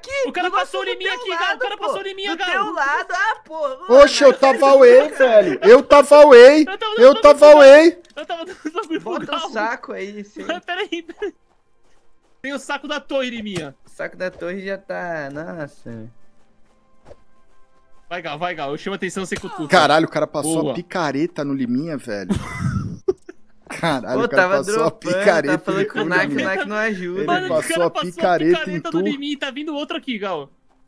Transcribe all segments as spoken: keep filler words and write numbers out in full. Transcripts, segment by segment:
aqui! O cara do passou nosso- em mim do teu aqui, Gal. lado, O cara pô. passou em mim, Do Gal. teu lado, ah, pô. Oxe, eu tava away, velho. Eu tava away. Eu tava Eu dando tava bagulho. away. Eu tava dando os bagulho pro Bota Gal. o saco aí, sim. Peraí, peraí. Tem o saco da torre, Liminha. O saco da torre já tá... Nossa. Vai, Gal, vai, Gal. Eu chamo a atenção, você cutuca. Caralho, o cara passou Boa. a picareta no Liminha, velho. Caralho, Pô, o cara tava passou dropando, a picareta tá falando em que o tu, Nak, o Liminha. Nak não ajuda. Ele Mano, o passou cara a passou picareta a em picareta tu. do Liminha e tá vindo outro aqui, Gal.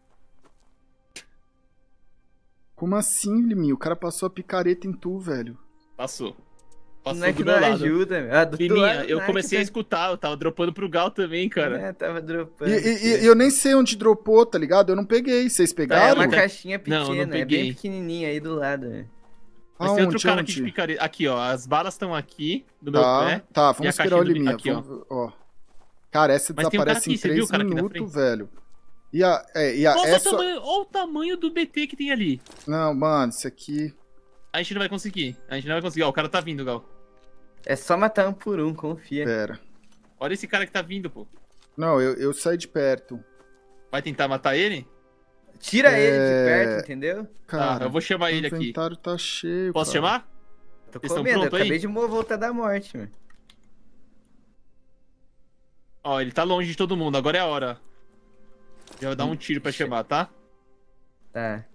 Como assim, Liminha? O cara passou a picareta em tu, velho. Passou. O Passou Nak do não meu lado. ajuda, meu. Ah, do teu Liminha, lado, eu Nak comecei a tá- escutar, eu tava dropando pro Gal também, cara. É, tava E, dropando. e- e- e eu nem sei onde dropou, tá ligado? Eu não peguei. Vocês É pegaram? uma Tá. caixinha Não, eu pequena, não é peguei. bem pequenininha aí do lado, velho. Mas tem outro Aonde, cara aqui de onde? picareta. Aqui, ó. As balas estão aqui, do meu Tá, pé. tá, E a vamos esperar caixinha o do- Liminha. aqui, ó. vamos- ó. Cara, essa Mas tem um cara desaparece aqui, em você viu três o cara aqui na minutos, frente? velho. E a, é, e a, Nossa, essa... o tamanho, olha o tamanho do B T que tem ali. Não, mano, isso aqui... A gente não vai conseguir. A gente não vai conseguir. Ó, o cara tá vindo, Gal. É só matar um por um, confia. Pera. Olha esse cara que tá vindo, pô. Não, eu, eu saí de perto. Vai tentar matar ele? Tira É, ele de perto, entendeu? Cara, Tá, eu vou chamar o ele aqui. inventário tá cheio, Posso cara. chamar? Tô Vocês com tão medo, eu pronto aí? acabei de mo- voltar da morte, meu. Ó, ele tá longe de todo mundo. Agora é a hora. Já vou dar um tiro pra chamar, tá? Tá.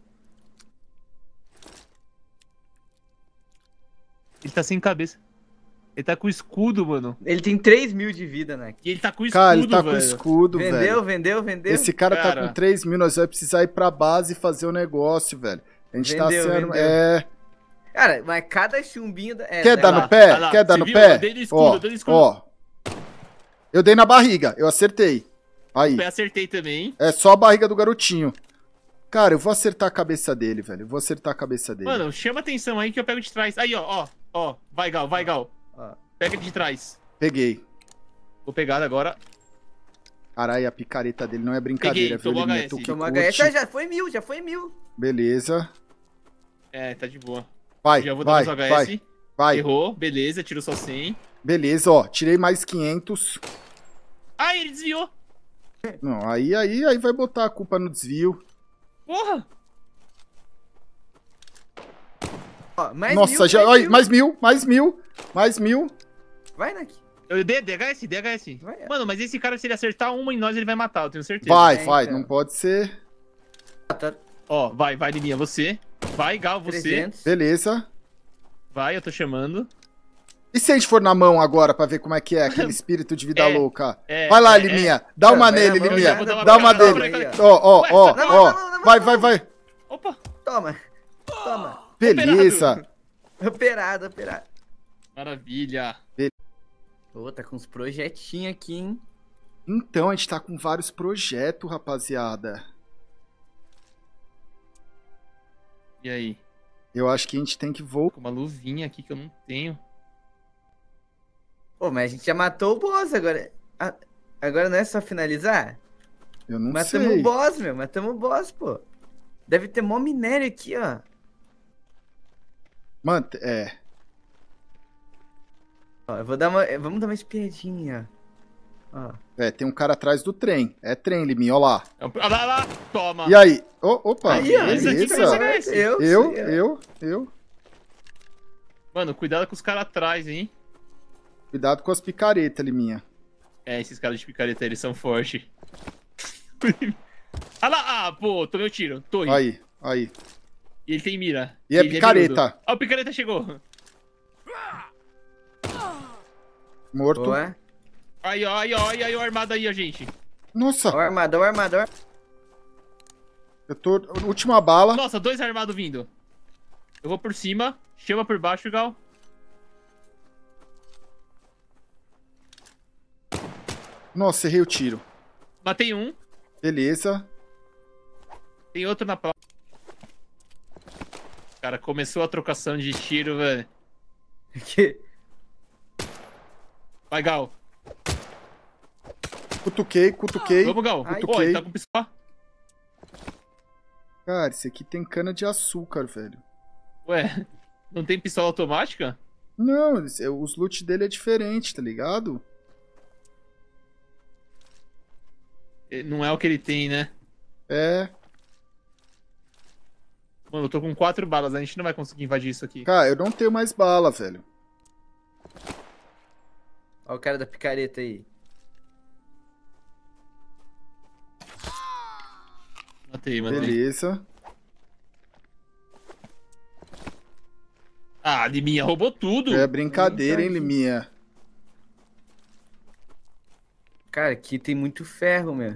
Ele tá sem cabeça. Ele tá com escudo, mano. Ele tem três mil de vida, né? E ele tá com escudo, Cara, ele tá velho. com escudo, Vendeu, velho. vendeu, vendeu. Esse cara, tá Cara. com três mil, nós vamos precisar ir pra base e fazer o negócio, velho. A gente tá Vendeu, sendo... vendeu. É... Cara, mas cada chumbinho... Da... É, Quer tá dar lá. no pé? Olha lá, Quer dar você no viu? pé? Eu dei no escudo, Ó, eu dei no escudo. ó. Eu dei na barriga, eu acertei. Aí, Eu acertei também. é só a barriga do garotinho. Cara, eu vou acertar a cabeça dele, velho. Eu vou acertar a cabeça dele. Mano, chama atenção aí que eu pego de trás. Aí, ó, ó. Ó, vai, Gal, vai, Gal. Ó. Pega de trás. Peguei. Vou pegar agora. Caralho, a picareta dele não é brincadeira, Peguei, viu, tomou Liminha? H S. Tu que Tomou curte. H S. Já, já foi mil, já foi mil. Beleza. É, tá de boa. Vai, Já vou dar vai, uns H vai, S. vai. Errou, beleza, tirou só cem. Beleza, ó. Tirei mais quinhentos. Ah, ele desviou. Não, aí, aí, aí vai botar a culpa no desvio. Porra. Ó, mais Nossa, mil, já... mais Ai, mil. mais mil, mais mil, mais mil. Vai, Nak. Eu dei D H S, D H S. Vai, é. Mano, mas esse cara, se ele acertar uma em nós, ele vai matar, eu tenho certeza. Vai, É, vai, então. não pode ser. Tá Ó, vai, vai, Liminha, você. Vai, Gal, você. trezentos. Beleza. Vai, eu tô chamando. E se a gente for na mão agora pra ver como é que é aquele espírito de vida É, louca? é, vai lá, é, Liminha. Dá Não, uma vai nele, na mão, Liminha. já vou dar uma Dá uma pegada dele. aí, Ó, ó, Ué, ó, tá- não, ó. não, não, não, Vai, não. vai, vai. Opa. Toma. Toma. Beleza. Operado, operado. Maravilha. Pô, tá com uns projetinhos aqui, hein? Então, a gente tá com vários projetos, rapaziada. E aí? Eu acho que a gente tem que voltar. Com uma luvinha aqui que eu não tenho. Pô, mas a gente já matou o boss agora. Ah, agora não é só finalizar? Eu não Matamos sei. o boss, meu. Matamos o boss, pô. Deve ter mó minério aqui, ó. Mano, é. Ó, eu vou dar uma... Vamos dar uma espiadinha, ó. É, tem um cara atrás do trem. É trem, Liminha, ó lá. Olha lá, lá. Toma. E aí? Ô, opa, Aí, ó. beleza. esse aqui beleza. tá certo, Eu, Eu, sei, ó. eu, eu. Mano, cuidado com os caras atrás, hein? Cuidado com as picaretas, Liminha. É, esses caras de picareta, eles são fortes. Ah lá, ah, pô, tomei o tiro. Torre. Aí, aí. E ele tem mira. E é ele picareta. mirudo. Ó, o picareta chegou. Morto. Boa. Aí, ó, aí, ó, aí, ó, o armado aí, ó, gente. Nossa, Ó o armador, o armador. eu tô... Última bala. Nossa, dois armados vindo. Eu vou por cima, chama por baixo, Gal. Nossa, errei o tiro. Matei um, Beleza. tem outro na placa. Cara, começou a trocação de tiro, velho. Que- Vai, Gal. Cutuquei, cutuquei. Vamos, Gal. Ai. Ó, ele tá com pistola. Cara, esse aqui tem cana de açúcar, velho. Ué, não tem pistola automática? Não, esse- os loot dele é diferente, tá ligado? Eh, Não é o que ele tem, né? É. Mano, eu tô com quatro balas, a gente não vai conseguir invadir isso aqui. Cara, eu não tenho mais bala, velho. Ó o cara da picareta aí. Matei, matei. Beleza. Ah, Liminha roubou tudo. É brincadeira, hein, Não tá aqui. Liminha? Cara, aqui tem muito ferro, meu.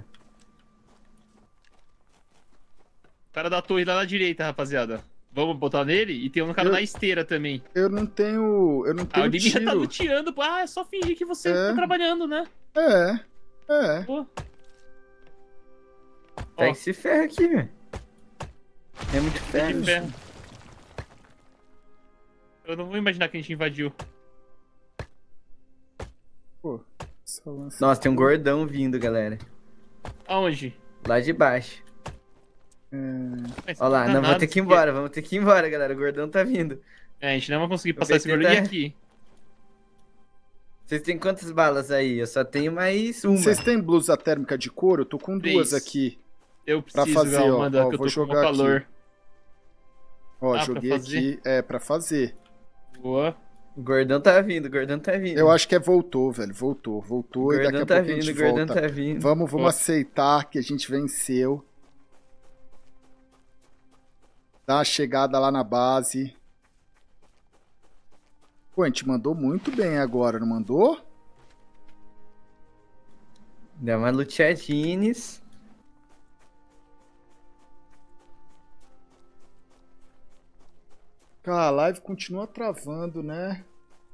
O cara da torre lá na direita, rapaziada. Vamos botar nele? E tem um cara Eu- na esteira também. Eu não tenho. Eu não Ah, o tenho Liminha tá tiro. luteando. pô. Ah, é só fingir que você É. tá trabalhando, né? É. É. Pô. Pega Ó, esse ferro aqui, meu. É muito de ferro. ferro. Eu não vou imaginar que a gente invadiu. Pô. Só lança- Nossa, tem um gordão vindo, galera. Aonde? Lá de baixo. É. Mas Ó lá, não, danado vamos ter que ir isso embora, vamos ter que ir embora, galera. O gordão tá vindo. aqui. É, a gente não vai conseguir Vou passar esse tentar- gordinho aqui. Vocês têm quantas balas aí? Eu só tenho mais uma. Vocês têm blusa térmica de couro? Eu tô com duas Três. aqui. Eu Pra preciso, fazer, Gal, ó, manda, ó, que eu vou tô com jogar aqui. calor. Ó, Ah, pra joguei fazer? aqui. É, pra fazer. Boa. O gordão tá vindo, o gordão tá vindo. Eu acho que é voltou, velho. Voltou, o voltou e daqui gordão a tá pouco a vindo, gente o gordão volta. tá vindo. Vamos, vamos Ó. aceitar que a gente venceu. Dá uma chegada lá na base. Pô, a gente mandou muito bem agora, não mandou? Dá uma luteadinhas. Cara, a live continua travando, né?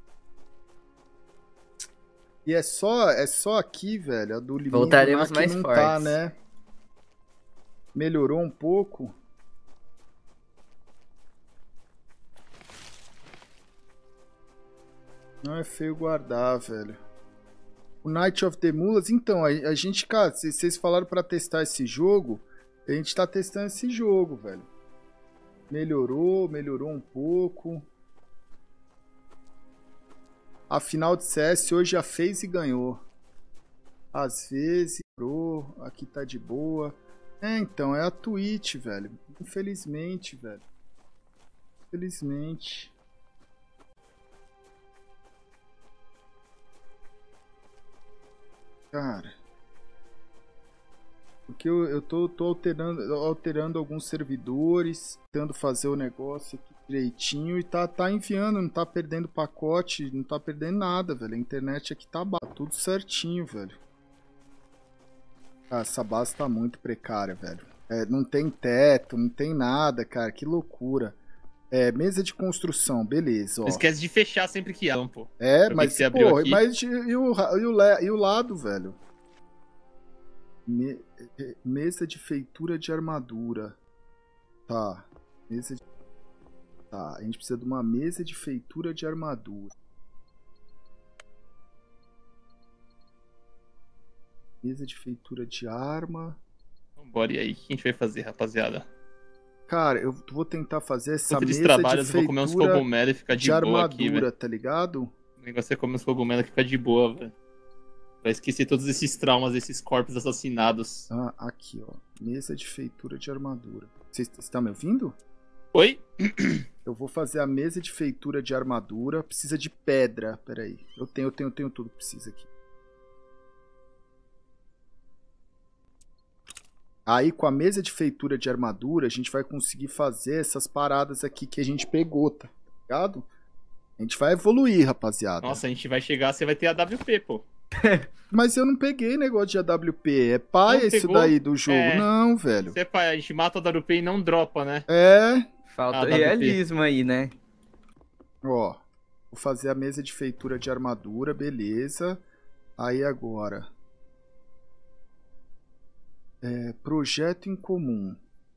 E é só, é só aqui, velho. A do Liminha Voltaremos que mais não fortes. tá, né? Melhorou um pouco. Não é feio guardar, velho. O Night of the Mulas, então, a, a gente, cara, se vocês falaram pra testar esse jogo, a gente tá testando esse jogo, velho. Melhorou, melhorou um pouco. A final de C S hoje já fez e ganhou. Às vezes, melhorou, aqui tá de boa. É, então, é a Twitch, velho. Infelizmente, velho. Infelizmente. Cara. Porque eu, eu tô, tô alterando, alterando alguns servidores, tentando fazer o negócio aqui direitinho e tá, tá enviando, não tá perdendo pacote, não tá perdendo nada, velho. A internet aqui tá ba- tudo certinho, velho. Ah, essa base tá muito precária, velho. É, não tem teto, não tem nada, cara, que loucura. É, mesa de construção, beleza, ó. Não esquece de fechar sempre que há, pô. É, Eu vi mas, que você abriu pô, aqui. mas e o, ra- e o, le- e o lado, velho? Me- eh, mesa de feitura de armadura. Tá. Mesa de... Tá, a gente precisa de uma mesa de feitura de armadura. Mesa de feitura de arma. Vambora, e aí? O que a gente vai fazer, rapaziada? Cara, eu vou tentar fazer essa Enquanto eles mesa trabalham, de eu vou comer uns feitura cogumelos e ficar de, de boa aqui, velho. armadura, tá ligado? O negócio é comer uns cogumelos e ficar de boa, velho. Vai esquecer todos esses traumas, esses corpos assassinados. Ah, aqui, ó. Mesa de feitura de armadura. Você está me ouvindo? Oi? Eu vou fazer a mesa de feitura de armadura. Precisa de pedra. Pera aí. Eu tenho, eu tenho, eu tenho tudo que precisa aqui. Aí, com a mesa de feitura de armadura, a gente vai conseguir fazer essas paradas aqui que a gente pegou, tá ligado? A gente vai evoluir, rapaziada. Nossa, a gente vai chegar, você vai ter a W P, pô. Mas eu não peguei negócio de A W P. É paia Não isso pegou? daí do jogo. É. Não, velho. Você, pai, a gente mata a W P e não dropa, né? É. Falta Ah, W P. realismo aí, né? Ó. Vou fazer a mesa de feitura de armadura, beleza. Aí agora. É, projeto em comum.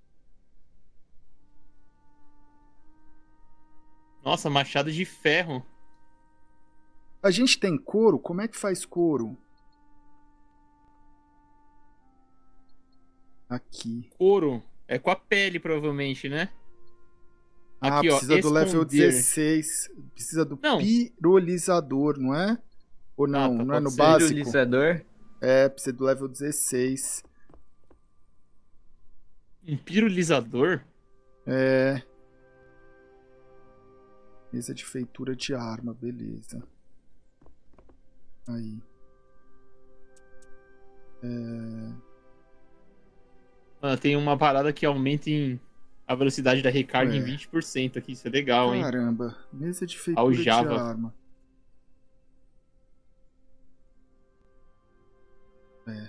Nossa, machado de ferro. A gente tem couro? Como é que faz couro? Aqui. Couro. É com a pele, provavelmente, né? Ah, Aqui, ó, precisa do level esconder. dezesseis. Precisa do Não. pirolizador, não é? Ou não? Ah, tá, não é pode no ser. básico? Pirulizador. É, precisa do level dezesseis. Um pirulizador? É. Mesa de feitura de arma, beleza. Aí. É... Mano, tem uma parada que aumenta em a velocidade da recarga É. em vinte por cento aqui. Isso é legal, hein? Caramba, mesa de feitura Aljava. de arma. É.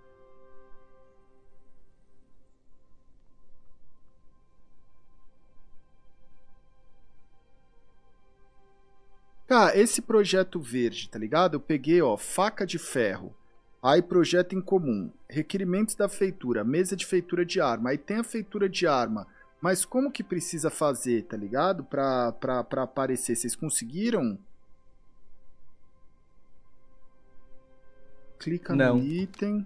Cara, esse projeto verde, tá ligado? Eu peguei, ó, faca de ferro. Aí projeto em comum, requerimentos da feitura, mesa de feitura de arma. Aí tem a feitura de arma. Mas como que precisa fazer, tá ligado? Pra, pra, pra aparecer. Vocês conseguiram? Clica Não. no item.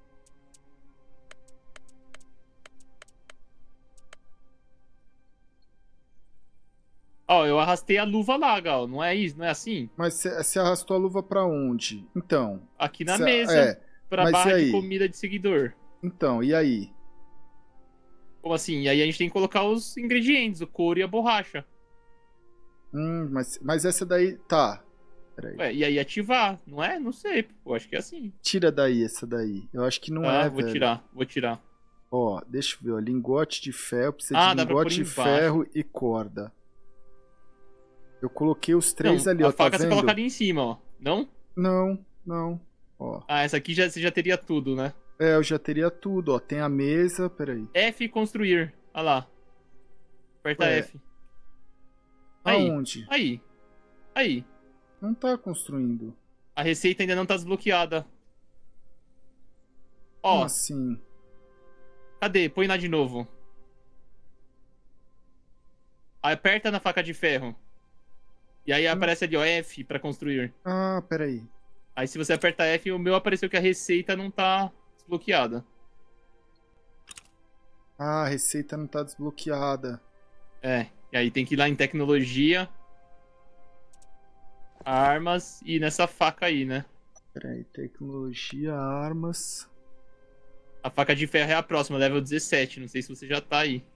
Ó, eu arrastei a luva lá, Gal. Não é isso? Não é assim? Mas você arrastou a luva pra onde? Então. Aqui na cê- mesa. É. Pra mas e barra de aí? comida de seguidor. Então, e aí? Como assim? E aí a gente tem que colocar os ingredientes, o couro e a borracha. Hum, mas, mas essa daí. Tá. Peraí. Ué, e aí ativar, não é? Não sei, pô, acho que é assim. Tira daí essa daí. Eu acho que não Tá, é, vou velho. tirar, vou tirar. Ó, deixa eu ver, ó. Lingote de ferro. Precisa Ah, de dá pra lingote pôr de embaixo. ferro e corda. Eu coloquei os três Não, ali, a ó. Tá faca você vendo? coloca ali em cima, ó. Não? Não, não. Ó. Ah, essa aqui já, você já teria tudo, né? É, eu já teria tudo, ó. Tem a mesa. Peraí. F construir. Olha lá. Aperta Ué. F. Aí, Aonde? aí. Aí. Não tá construindo. A receita ainda não tá desbloqueada. Ó, Como assim? cadê? Põe lá de novo. Aí aperta na faca de ferro. E aí aparece ali, ó, F pra construir. Ah, peraí. Aí se você aperta F, o meu apareceu que a receita não tá desbloqueada. Ah, a receita não tá desbloqueada. É, e aí tem que ir lá em tecnologia, armas e nessa faca aí, né? Peraí, tecnologia, armas. A faca de ferro é a próxima, level dezessete, não sei se você já tá aí.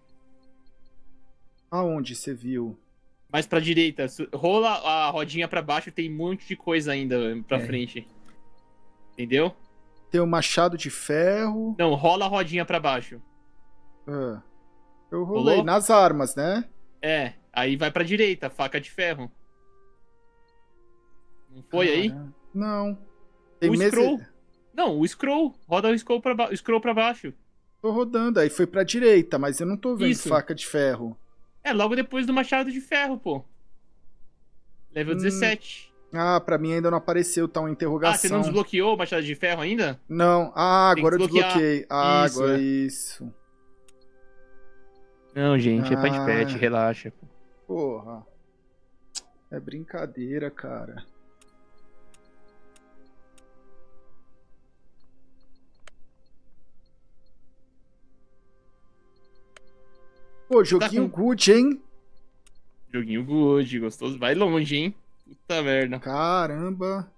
Aonde você viu? Mais pra direita, su- rola a rodinha pra baixo, tem um monte de coisa ainda pra É. frente. Entendeu? Tem o machado de ferro. Não, rola a rodinha pra baixo. Ah, eu rolei Rolou? nas armas, né? É, aí vai pra direita, faca de ferro. Não foi aí? Cara, Não. Tem O mesa... scroll. Não, o scroll. Roda o scroll pra, ba... scroll pra baixo. Tô rodando, aí foi pra direita, mas eu não tô vendo Isso. faca de ferro. É, logo depois do machado de ferro, pô. Level Hum, dezessete. Ah, pra mim ainda não apareceu, tá uma interrogação. Ah, você não desbloqueou o machado de ferro ainda? Não. Ah, Tem que agora eu desbloquear. desbloqueei. Ah, Isso, agora é. isso. Não, gente, é pai de pet, relaxa. Porra. É brincadeira, cara. Pô, joguinho Tá com- good, hein? Joguinho good, gostoso. Vai longe, hein? Puta merda. Caramba.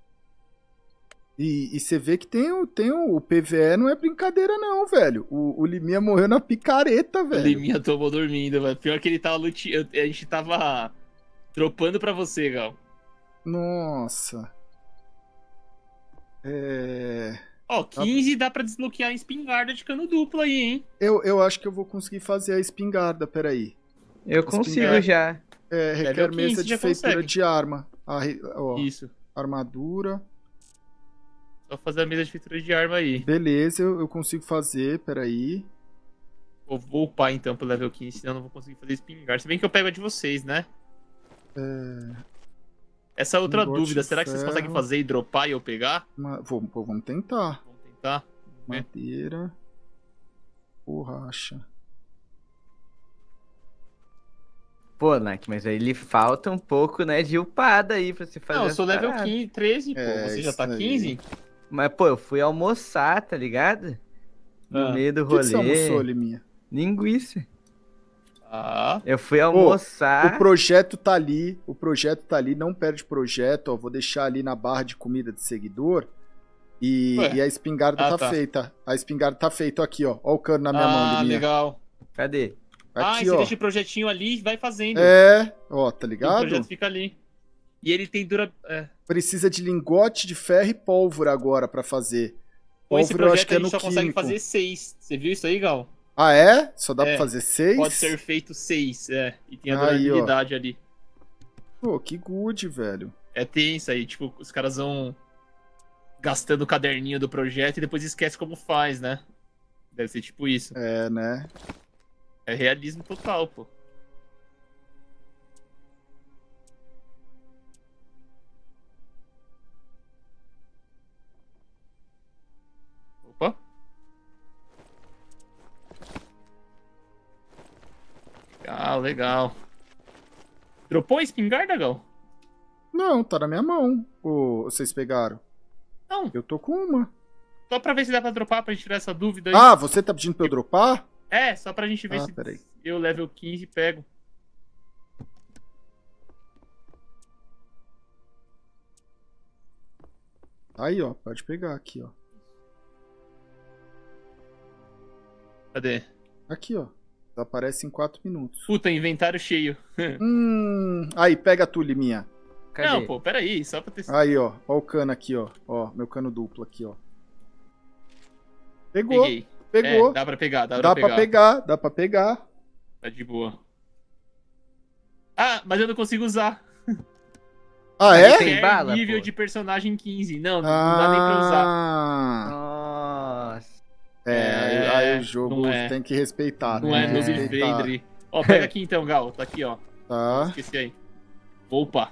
E você vê que tem, o- tem o, o P V E, não é brincadeira não, velho. O, o Liminha morreu na picareta, O velho. Liminha tomou dormindo, velho. Pior que ele tava luteando. A gente tava dropando pra você, Gal. Nossa. É... Ó, quinze dá pra desbloquear em espingarda de cano duplo aí, hein? Eu, eu acho que eu vou conseguir fazer a espingarda, peraí. Eu consigo Espingarda. já. É, requer Level quinze mesa de já feitura consegue. de arma. A, re- ó, Isso. armadura. Só fazer a mesa de feitura de arma aí. Beleza, eu, eu consigo fazer, peraí. Vou, vou upar então pro level quinze, senão eu não vou conseguir fazer espingarda. Se bem que eu pego a de vocês, né? Essa outra Lingote dúvida, de será que vocês ferro. conseguem fazer e dropar e eu pegar? Uma- vamos, pô, vamos tentar. Vamos tentar. É. Madeira. Borracha. Pô, Nak, mas aí lhe falta um pouco, né, de upada aí pra você fazer. Não, eu as sou level paradas. quinze, treze, pô. É, Você já isso tá aí. quinze? Mas, pô, eu fui almoçar, tá ligado? No Ah. meio do O que, que rolê. você almoçou, Liminha? Linguiça. Ah. Eu fui almoçar. O projeto tá ali, o projeto tá ali, não perde projeto, ó, vou deixar ali na barra de comida de seguidor. E, Ué. e a espingarda Ah, tá, tá. feita. A espingarda tá feita, ó, aqui, ó. Ó o cano na minha mão, Ah, Liminha. legal. Cadê? ah, e Aqui, você ó. deixa o projetinho ali e vai fazendo. É, ó, tá E o ligado? projeto fica ali. E ele tem dura... É. Precisa de lingote de ferro e pólvora agora pra fazer. Com esse Pólvora eu acho projeto que a é gente no só consegue químico. fazer seis. Você viu isso aí, Gal? Ah, é? Só dá É, pra fazer seis? Pode ser feito seis, é. E tem a Aí, ó. durabilidade ali. Pô, que good, velho. É tenso aí, tipo, os caras vão gastando o caderninho do projeto e depois esquece como faz, né? Deve ser tipo isso. É, né? É realismo total, pô. Opa. Legal, legal. Dropou a espingarda, Gal? Não, tá na minha mão. Ô, vocês pegaram? Não, Eu tô com uma. só pra ver se dá pra dropar, pra gente tirar essa dúvida aí. Ah, você tá pedindo pra eu dropar? É, só pra gente ver Ah, se peraí. eu level quinze pego. Aí, ó, pode pegar aqui, ó. Cadê? Aqui, ó. Aparece em quatro minutos. Puta, inventário cheio. Hum. Aí, pega tu, Liminha. Cadê? Não, pô, peraí, só pra ter... Aí, ó. Ó o cano aqui, ó. Ó, meu cano duplo aqui, ó. Pegou, Peguei. pegou. É, dá pra pegar, dá, Dá pra pegar. pra pegar, dá pra pegar. Tá de boa. Ah, mas eu não consigo usar. Ah, Mas é? tem É bala, nível pô? de personagem quinze. Não, não dá nem pra usar. Ah. Nossa. É, aí, É, aí o jogo não é. tem que respeitar, Não né? é Tem que noob respeitar. Vader. Ó, pega aqui então, Gal. Tá aqui, ó. Tá. Esqueci aí. Opa.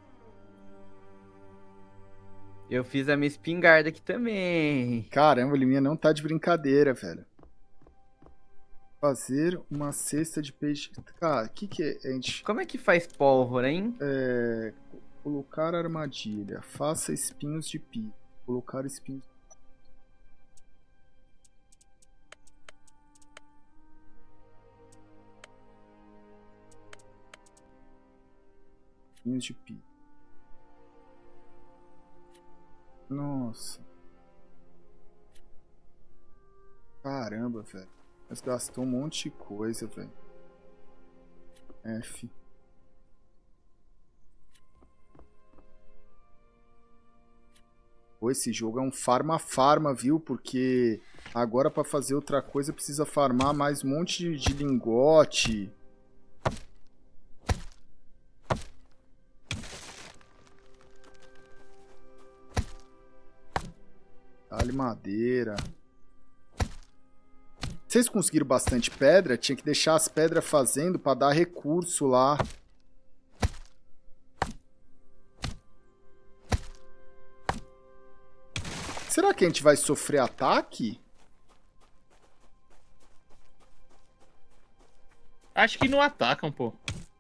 Eu fiz a minha espingarda aqui também. Caramba, o Liminha não tá de brincadeira, velho. Fazer uma cesta de peixe. Cara, o que que é? A gente... Como é que faz pólvora, hein? É... Colocar armadilha. Faça espinhos de pi. Colocar espinhos... Espinhos de pi. Nossa. Caramba, velho. Mas gastou um monte de coisa, velho. F. Pô, esse jogo é um farma-farma, viu? Porque agora pra fazer outra coisa precisa farmar mais um monte de, de lingote. Dá-lhe madeira. Vocês conseguiram bastante pedra? Tinha que deixar as pedras fazendo pra dar recurso lá. Será que a gente vai sofrer ataque? Acho que não atacam, pô.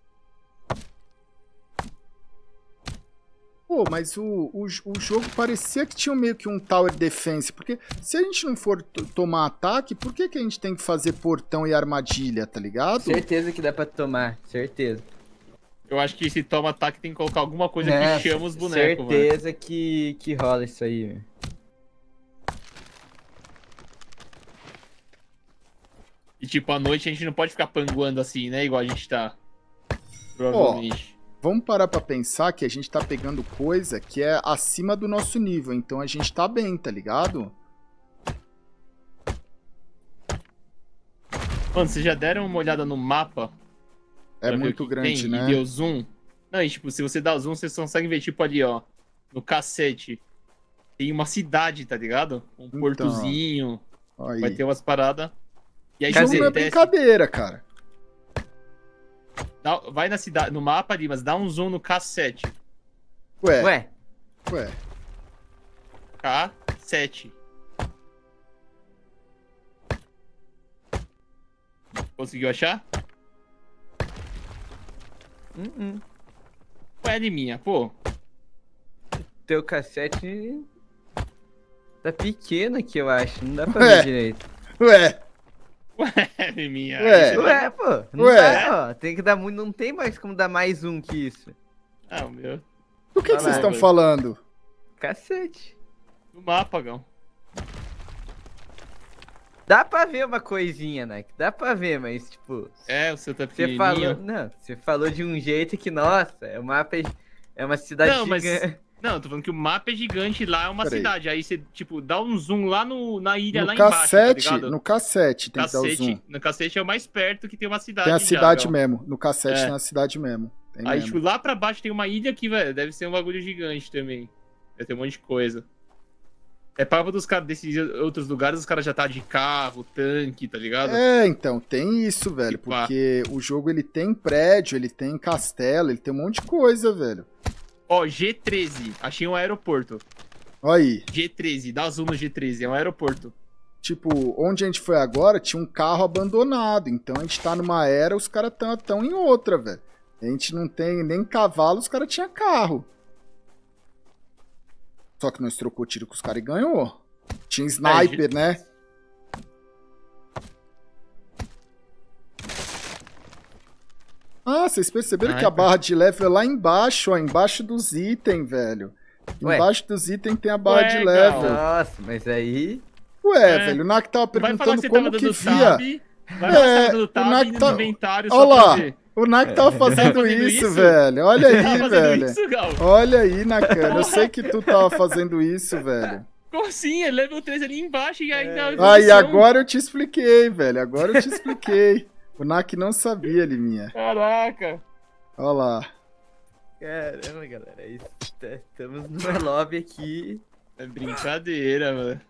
Pô, mas o, o, o jogo parecia que tinha meio que um tower defense. Porque se a gente não for tomar ataque, por que, que a gente tem que fazer portão e armadilha, tá ligado? Certeza que dá pra tomar, certeza. Eu acho que se toma ataque tem que colocar alguma coisa É, que chama os bonecos, velho. certeza que, que rola isso aí, velho. E tipo, à noite a gente não pode ficar panguando assim, né? Igual a gente tá. Provavelmente. Vamos parar pra pensar que a gente tá pegando coisa que é acima do nosso nível. Então a gente tá bem, tá ligado? Mano, vocês já deram uma olhada no mapa? É Pra ver muito o que grande, tem né? E deu zoom? Não, e tipo, se você dá zoom, vocês conseguem ver, tipo, ali, ó. No cacete. Tem uma cidade, tá ligado? Um Então, portozinho. Aí. Vai ter umas paradas. E aí O jogo você não é desce, brincadeira, cara. dá- vai na cidade, no mapa ali, mas dá um zoom no K sete. Ué, ué. Ué, K sete. Conseguiu achar? uh -uh. Ué, de minha, pô. Teu cassete tá pequeno aqui, eu acho. Não dá pra Ué. ver direito. Ué, Ué, de minha. Ué. Aí você- Ué, pô. Não Ué. dá, ó. Tem que dar muito. Não tem mais como dar mais um que isso. Ah, o meu. do que, que Vai vocês lá, estão velho. falando? Cacete. No mapa, Gão. Dá pra ver uma coisinha, né? Dá pra ver, mas, tipo... É, o seu tá Você pequenininho. falou... Não, você falou de um jeito que, nossa, o mapa é, é uma cidade Não, mas- gigante. Não, eu tô falando que o mapa é gigante, lá é uma Peraí. cidade. Aí você, tipo, dá um zoom lá no, na ilha, lá No embaixo, cassete, tá ligado? no cassete tem que dar o Cacete, zoom. no cacete é o mais perto que tem uma cidade. Tem a já, cidade Gão. mesmo. No cassete É. tem a cidade mesmo. Tem Aí, mesmo. tipo, lá pra baixo tem uma ilha que, velho, deve ser um bagulho gigante também. Deve ter um monte de coisa. É papo dos caras desses outros lugares, os caras já tá de carro, tanque, tá ligado? É, então, tem isso, velho. E pá. Porque o jogo ele tem prédio, ele tem castelo, ele tem um monte de coisa, velho. Ó, G treze, achei um aeroporto. Olha aí. G treze, dá zoom no G treze, é um aeroporto. Tipo, onde a gente foi agora, tinha um carro abandonado. Então a gente tá numa era, os caras tão, tão em outra, velho. A gente não tem nem cavalo, os caras tinham carro. Só que nós trocou tiro com os caras e ganhou. Tinha sniper, né? Ah, vocês perceberam que a barra de level é lá embaixo, ó. Embaixo dos itens, velho. Ué. Embaixo dos itens tem a barra Ué, de Gal. level. Nossa, mas aí... Ué, É. velho, o Nak tava Vai falar perguntando que você como tava que dando via. tab, vai falar que É, você tava dando o tab Nak no tá- inventário Olha só lá. pra ver. O Nak tava fazendo fazendo isso, isso? velho. Olha Você aí, tava fazendo velho. isso, Gal? Olha aí, Nakano. Eu sei que tu tava fazendo isso, velho. Como assim? É level três ali embaixo e ainda... É. a Aí, evolução. agora eu te expliquei, velho. Agora eu te expliquei. O Nak não sabia, Liminha. Caraca. Olha lá. Caramba, galera, isso, tá- estamos numa lobby aqui. É brincadeira, mano.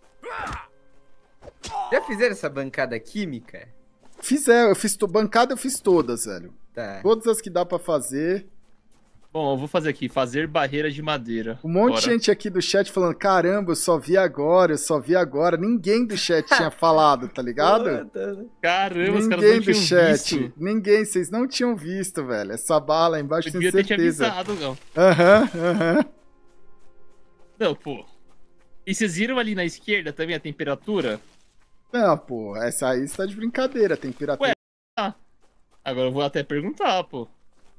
Já fizeram essa bancada química? Fiz, é, eu fiz to... bancada, eu fiz todas, velho. Tá. Todas as que dá pra fazer. Bom, eu vou fazer aqui, fazer barreira de madeira. Um monte Bora. de gente aqui do chat falando, caramba, eu só vi agora, eu só vi agora. Ninguém do chat tinha falado, tá ligado? Caramba, os caras Ninguém não do tinham chat. visto. Ninguém, vocês não tinham visto, velho. Essa bala lá embaixo, Eu tenho devia ter te certeza. avisado, não. Aham, aham. Não, pô. E vocês viram ali na esquerda também a temperatura? Não, pô, essa aí está de brincadeira, a temperatura. Ué. Agora eu vou até perguntar, pô.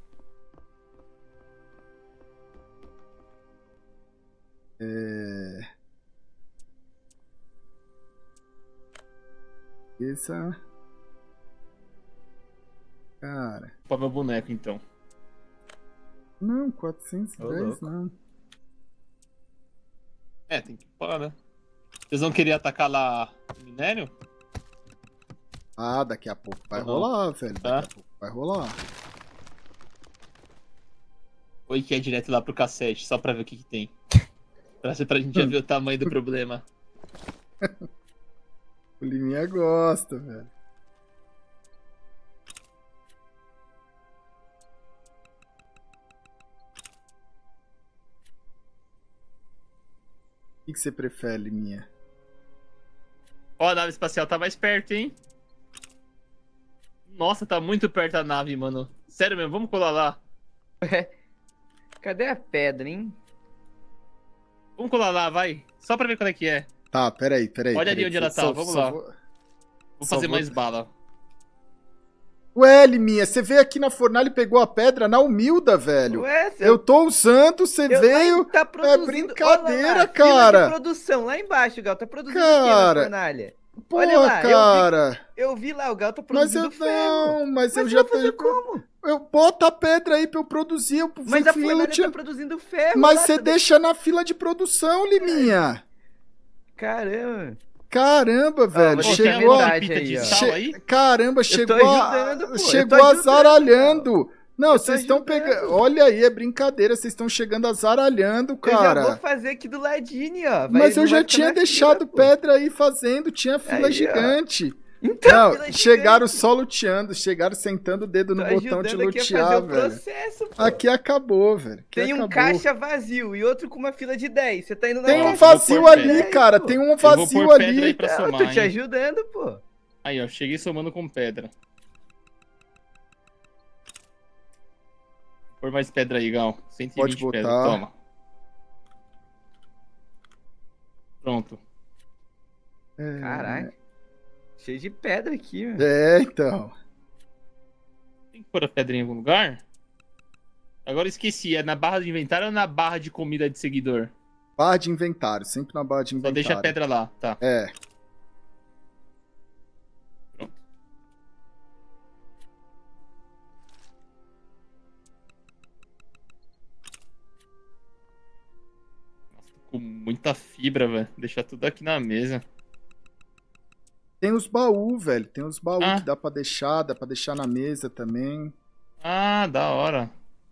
É... Essa... Cara... Pra meu boneco, então. Não, quatrocentos e Ô, dez louco. não. É, tem que parar, né? Vocês vão querer atacar lá o minério? Ah, daqui a pouco vai Tá bom. rolar, velho. Daqui Tá. a pouco vai rolar. Ou que é direto lá pro cassete, só pra ver o que que tem. Pra, pra gente já ver o tamanho do problema. O Liminha gosta, velho. O que que você prefere, Liminha? Ó, a nave espacial tá mais perto, hein? Nossa, tá muito perto a nave, mano. Sério mesmo, vamos colar lá. Cadê a pedra, hein? Vamos colar lá, vai. Só pra ver qual é que é. Tá, peraí, peraí. Olha ali peraí. onde ela tá, Só- vamos só lá. vou- Vou Só fazer vou- mais bala. Ué, Liminha, você veio aqui na fornalha e pegou a pedra na humilda, velho. Ué, você Eu tô usando, você eu- veio... tá produzindo... brincadeira, Olha lá, fila cara. de produção, lá embaixo, Gal. Tá produzindo Cara. o quê na fornalha? Porra, Olha lá, eu vi- cara. Eu vi lá, o Gal tá Mas produzindo eu ferro. não, mas, Mas eu você já vai fazer tô... como? Eu boto a pedra aí pra eu produzir. Eu Mas fui- a fui fornalha lutear- tá produzindo ferro. Mas lá, você tá- deixa na fila de produção, Liminha. Caramba. Caramba, velho. vou Chegou Chegou, deixar a... metade fita aí, de ó. sal Che- aí? Caramba, tô chegou ajudando, a... pô, eu chegou tô ajudando, azaralhando. Não, tô vocês estão ajudando. pegando... Olha aí, é brincadeira. Vocês estão chegando azaralhando, Eu já vou cara. fazer aqui do ladinho, ó. Vai- Mas eu não já vai ficar tinha na deixado fila, pô. pedra aí fazendo. Tinha fila Aí, ó. gigante. Então, fila Não, gigante. chegaram só luteando. Chegaram sentando o dedo Tô no botão de ajudando aqui a fazer lutear, o velho. processo, pô. Aqui acabou, velho. Aqui Tem um acabou. caixa vazio e outro com uma fila de dez. Você tá indo na Tem Ó, um eu caixa vou vazio pôr ali, pedra. cara. Pô. Tem um Eu vou vazio pôr pedra aí ali. pra Não, eu somar, tô te hein? ajudando, pô. Aí, ó, cheguei somando com pedra. Por mais pedra aí, Gal. cento e vinte Pode pedra, botar. toma. Pronto. É, Caraca. Cheio de pedra aqui, mano. É, então. Tem que pôr a pedra em algum lugar? Agora eu esqueci, é na barra de inventário ou na barra de comida de seguidor? Barra de inventário, sempre na barra de Só inventário. deixa a pedra lá, tá. É. Pronto. Nossa, tô com muita fibra, velho. Deixar tudo aqui na mesa. Tem os baús, velho. Tem os baús Ah. que dá pra deixar, dá pra deixar na mesa também. Ah, da hora.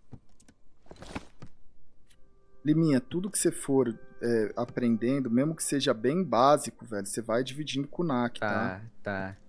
Liminha, tudo que você for é, aprendendo, mesmo que seja bem básico, velho, você vai dividindo com o N A C, tá? Tá, tá.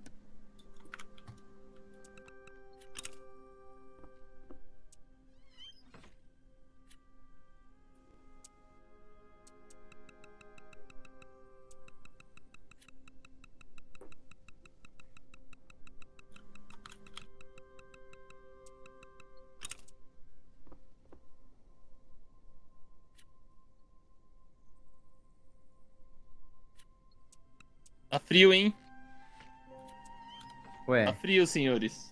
Tá frio, hein? Tá Ué, frio, senhores.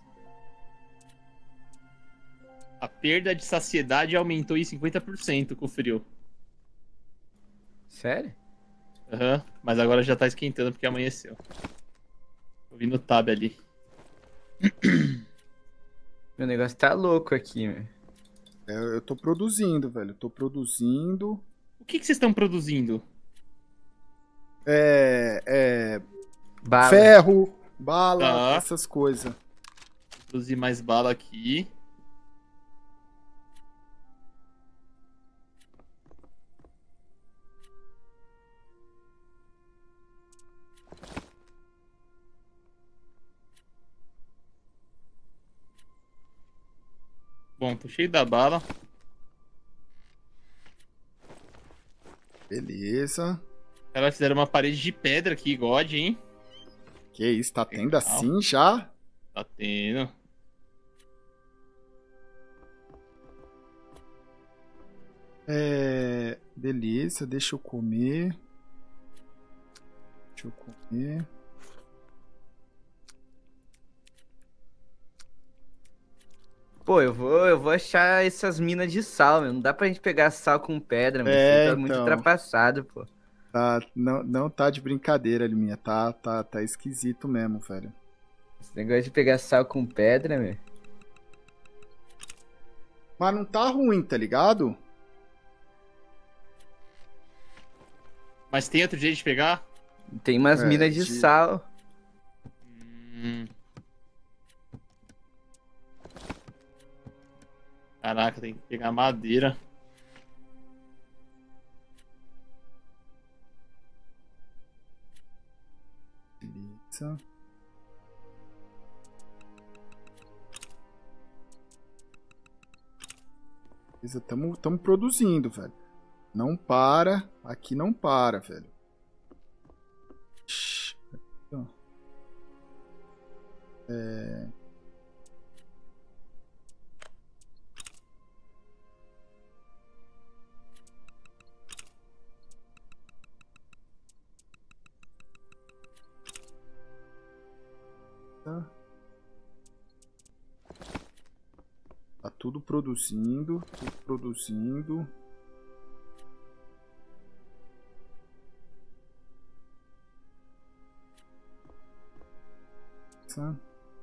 A perda de saciedade aumentou em cinquenta por cento com o frio. sério? Aham, mas agora já tá esquentando porque amanheceu. Tô vindo o tab ali. Meu negócio tá louco aqui, meu. É, eu tô produzindo, velho. Eu tô produzindo. O que que vocês estão produzindo? É. é Bala. ferro, bala, Tá. essas coisas. Vou produzir mais bala aqui. Bom, tô cheio da bala. Beleza. Elas fizeram uma parede de pedra aqui, God, hein? Que isso, tá tendo Legal. assim já? Tá tendo. É. Beleza, deixa eu comer. Deixa eu comer. Pô, eu vou, eu vou achar essas minas de sal, meu. Não dá pra gente pegar sal com pedra, meu. É, Isso aí tá muito então. ultrapassado, pô. Tá, não, não tá de brincadeira, Liminha. Tá, tá, tá esquisito mesmo, velho. Esse negócio de pegar sal com pedra, meu. Mas não tá ruim, tá ligado? Mas tem outro jeito de pegar? Tem umas É, minas de de- sal. Hum. Caraca, tem que pegar madeira. Beleza. Beleza, tamo, tamo produzindo, velho. Não para. Aqui não para, velho. Shhh. Aqui, ó. É... Tá. Tá tudo produzindo, tudo produzindo. Tá.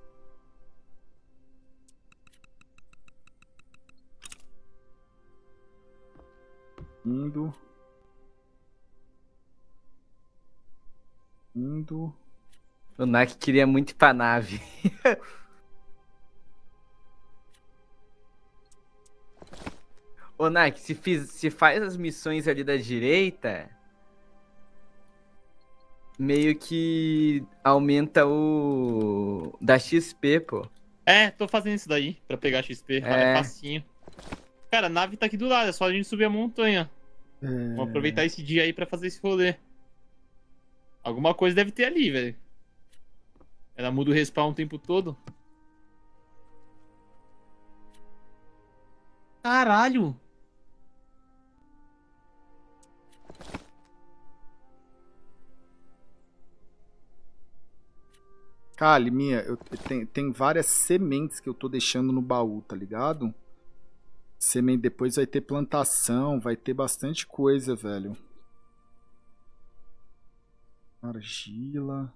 Indo. Indo. O Nak queria muito ir pra nave. Ô, Nak, se, fiz, se faz as missões ali da direita, meio que aumenta o... da X P, pô. É, tô fazendo isso daí pra pegar X P. Olha, É. é facinho. Cara, a nave tá aqui do lado, é só a gente subir a montanha. É... Vamos aproveitar esse dia aí pra fazer esse rolê. Alguma coisa deve ter ali, velho. Ela muda o respawn o tempo todo. Caralho! Cara, Liminha, eu tem, tem várias sementes que eu tô deixando no baú, tá ligado? Semente, depois vai ter plantação, vai ter bastante coisa, velho. Argila.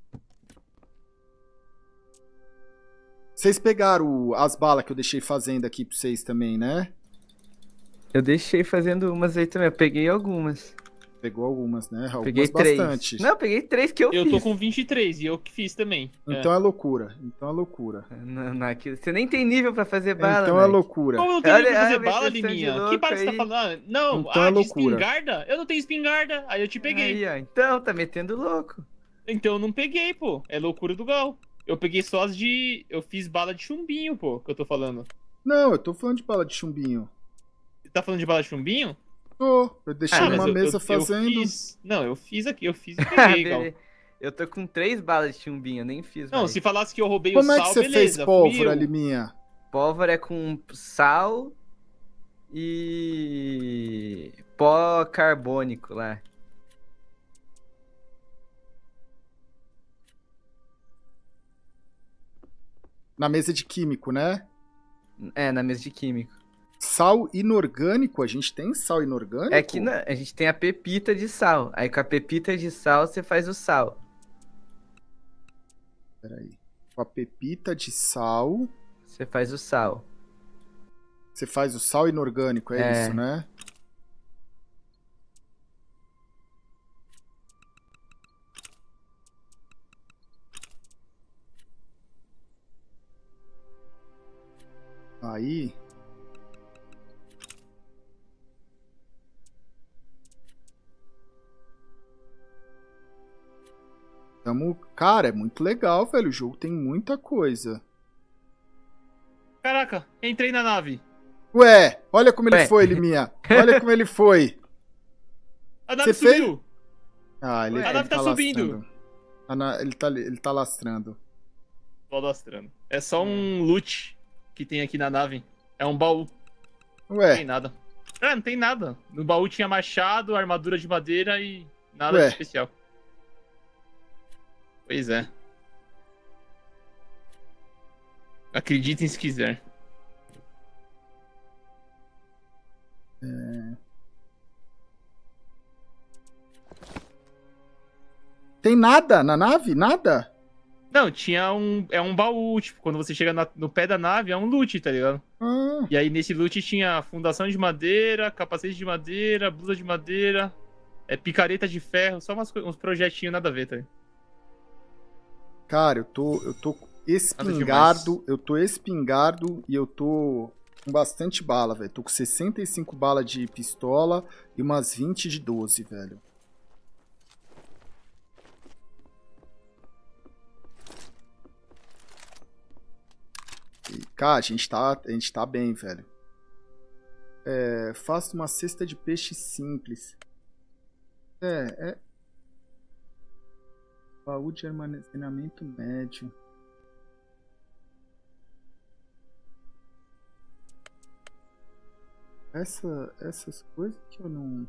Vocês pegaram as balas que eu deixei fazendo aqui pra vocês também, né? Eu deixei fazendo umas aí também. Eu peguei algumas. Pegou algumas, né? Algumas Peguei três. bastante. Não, eu peguei três que eu, Eu fiz. tô com vinte e três e eu que fiz também. Então é. é loucura. Então é loucura. Não, não, aqui- você nem tem nível pra fazer bala, Então é Nike. loucura. Como não tem Olha, pra fazer olha a bala, questão de Liminha? Que louco bala você tá aí. falando? Ah, não, Então ah, é de loucura. espingarda? Eu não tenho espingarda. Aí eu te peguei. Aí, ó. Então, tá metendo louco. Então eu não peguei, pô. É loucura do Gal. Eu peguei só as de... Eu fiz bala de chumbinho, pô, que eu tô falando. Não, eu tô falando de bala de chumbinho. Você tá falando de bala de chumbinho? Tô. Eu deixei Ah, mas numa eu- mesa eu- fazendo. Eu fiz... Não, eu fiz aqui, eu fiz e peguei, Gal. Eu tô com três balas de chumbinho, eu nem fiz Não, mais. se falasse que eu roubei Como o é sal, que você beleza. fez fui pólvora, eu. Liminha? Pólvora é com sal e pó carbônico lá. Na mesa de químico, né? É, na mesa de químico. Sal inorgânico? A gente tem sal inorgânico? É que na- a gente tem a pepita de sal. Aí com a pepita de sal você faz o sal. Peraí. Com a pepita de sal, Você faz o sal. você faz o sal inorgânico, é, É. isso, né? Aí... Tamo... Cara, é muito legal, velho. O jogo tem muita coisa. Caraca, entrei na nave. Ué, olha como ele Ué. foi, Liminha. Olha como ele foi. A nave Você fez? subiu. Ah, ele, Ué, ele a nave tá subindo. lastrando. A na- Ele tá, ele tá lastrando. Tô lastrando. É só um loot que tem aqui na nave. É um baú. Não tem Ué, nada. É, não tem nada. No baú tinha machado, armadura de madeira e nada Ué. de especial. Pois é. Acreditem se quiser. tem nada na nave? Nada? Não, tinha um. É um baú, tipo, quando você chega na- no pé da nave, é um loot, tá ligado? Ah, E aí nesse loot tinha fundação de madeira, capacete de madeira, blusa de madeira, é, picareta de ferro, só umas, co- uns projetinhos nada a ver, tá ligado? cara, eu tô, eu tô espingardo, eu tô espingardo e eu tô com bastante bala, velho. Tô com sessenta e cinco balas de pistola e umas vinte de doze, velho. E, cara, a gente tá, a gente tá bem, velho. É, faça uma cesta de peixe simples. É, é. Baú de armazenamento médio. Essa, essas coisas que eu não...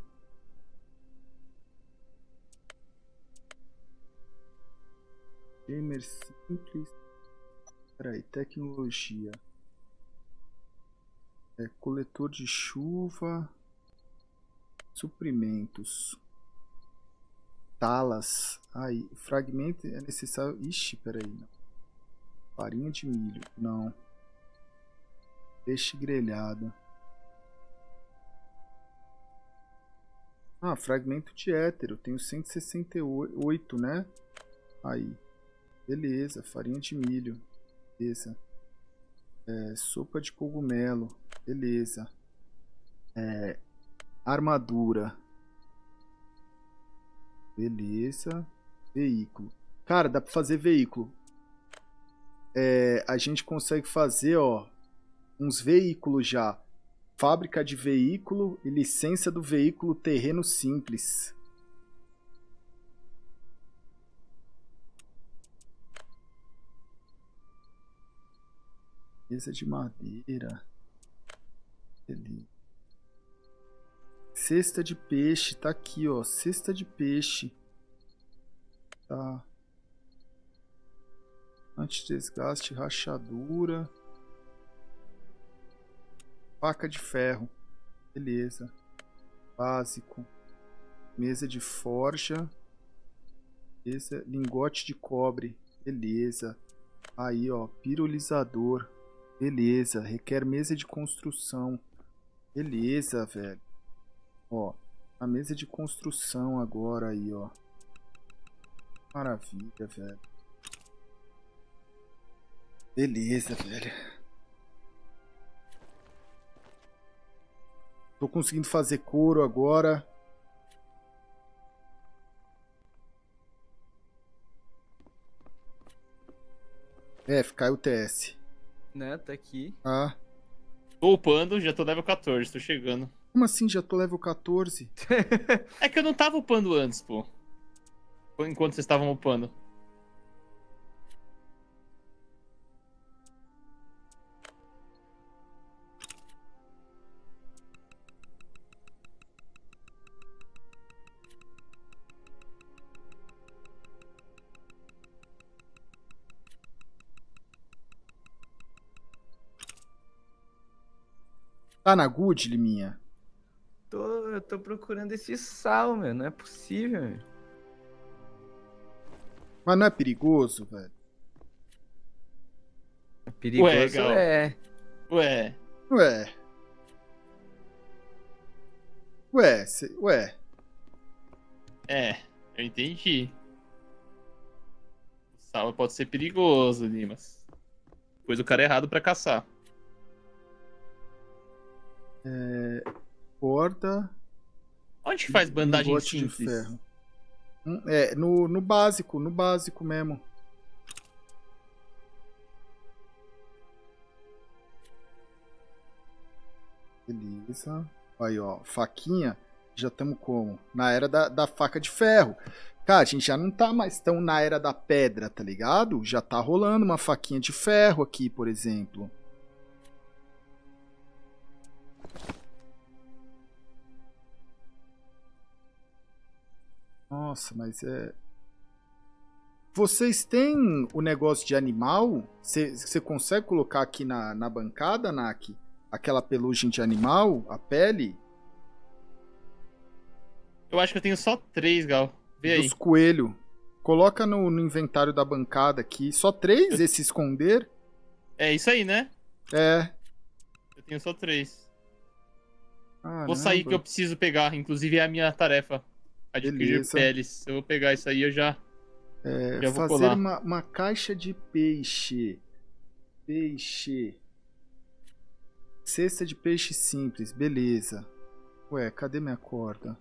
Gamer simples. Peraí, tecnologia. É, coletor de chuva. Suprimentos. Talas. Aí, fragmento é necessário. Ixi, peraí. Não. Farinha de milho. Não. Peixe grelhado. Ah, fragmento de hétero. Tenho cento e sessenta e oito, né? Aí. Beleza. Farinha de milho. Beleza. É, sopa de cogumelo. Beleza. É, armadura. Beleza. Veículo. Cara, dá pra fazer veículo. É, a gente consegue fazer, ó, uns veículos já. Fábrica de veículo e licença do veículo terreno simples. Mesa de madeira. Beleza. Cesta de peixe, tá aqui, ó. Cesta de peixe. Tá. Antidesgaste, rachadura. Faca de ferro. Beleza. Básico. Mesa de forja. Esse é lingote de cobre. Beleza. Aí, ó. Pirolizador. Beleza. Requer mesa de construção. Beleza, velho. Ó. A mesa de construção agora aí, ó. Maravilha, velho. Beleza, velho. Tô conseguindo fazer couro agora. F, caiu o T S. Né, tá aqui. Ah. Tô upando, já tô level quatorze, tô chegando. Como assim? Já tô level quatorze? É que eu não tava upando antes, pô. Enquanto vocês estavam upando. Tá na good, Liminha? Tô, eu tô procurando esse sal, meu. Não é possível, meu. Mas não é perigoso, velho? É perigoso, Ué, Gal. é. Ué. Ué. Ué, cê... ué. É, eu entendi. O sal pode ser perigoso, Limas. Pôs o cara errado pra caçar. É... Corda. Onde que faz bandagem lingote de simples? ferro. Hum, É, no, no básico, no básico mesmo. Beleza. Aí, ó, faquinha. Já estamos como? Na era da, da faca de ferro. Cara, a gente já não tá mais tão na era da pedra, tá ligado? Já tá rolando uma faquinha de ferro aqui, por exemplo. Nossa, mas é... Vocês têm o negócio de animal? Você consegue colocar aqui na, na bancada, Naki? Aquela pelugem de animal? A pele? Eu acho que eu tenho só três, Gal. Vê aí. Dos coelhos. Coloca no, no inventário da bancada aqui. Só três? Eu- Esse esconder? É isso aí, né? É. Eu tenho só três. Caramba. Vou sair que eu preciso pegar. Inclusive é a minha tarefa. Adquirir Beleza. peles. Eu vou pegar isso aí, eu já, É, já vou fazer colar. uma, uma caixa de peixe. Peixe. Cesta de peixe simples. Beleza. Ué, cadê minha corda?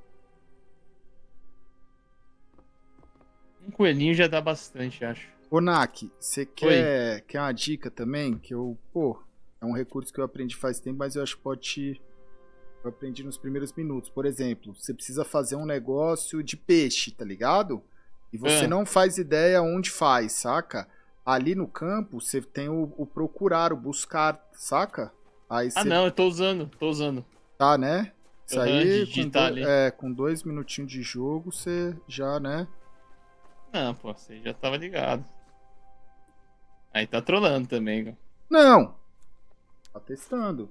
Um coelhinho já dá bastante, acho. Ô, Naki, você quer, quer uma dica também? Que eu, pô, é um recurso que eu aprendi faz tempo, mas eu acho que pode te... Eu aprendi nos primeiros minutos. Por exemplo, você precisa fazer um negócio de peixe, tá ligado? E você Ah. não faz ideia onde faz, saca? Ali no campo, você tem o, o procurar, o buscar, saca? Aí Ah, você não, eu tô usando, tô usando. tá, né? Isso Aham, aí, de com, digitar dois, ali. é, com dois minutinhos de jogo, você já, né? Não, pô, você já tava ligado. Aí tá trolando também, Gal. Não! Tá testando.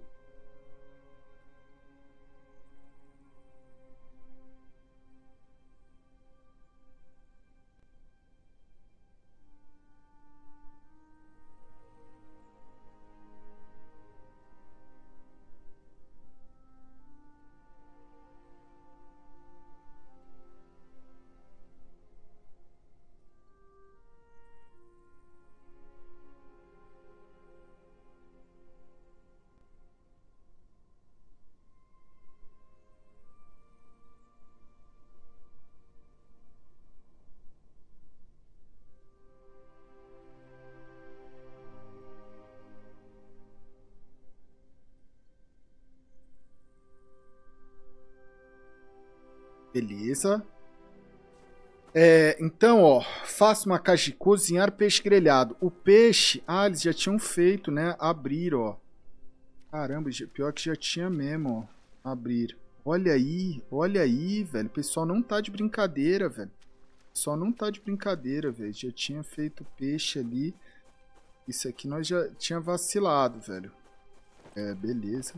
Beleza. É, então, ó, faça uma caixa de cozinhar peixe grelhado. O peixe, ah, eles já tinham feito, né? Abrir, ó. Caramba, já- pior que já tinha mesmo, ó. Abrir. Olha aí, olha aí, velho. O pessoal não tá de brincadeira, velho. O pessoal não tá de brincadeira, velho. Já tinha feito peixe ali. Isso aqui nós já tinha vacilado, velho. É, beleza.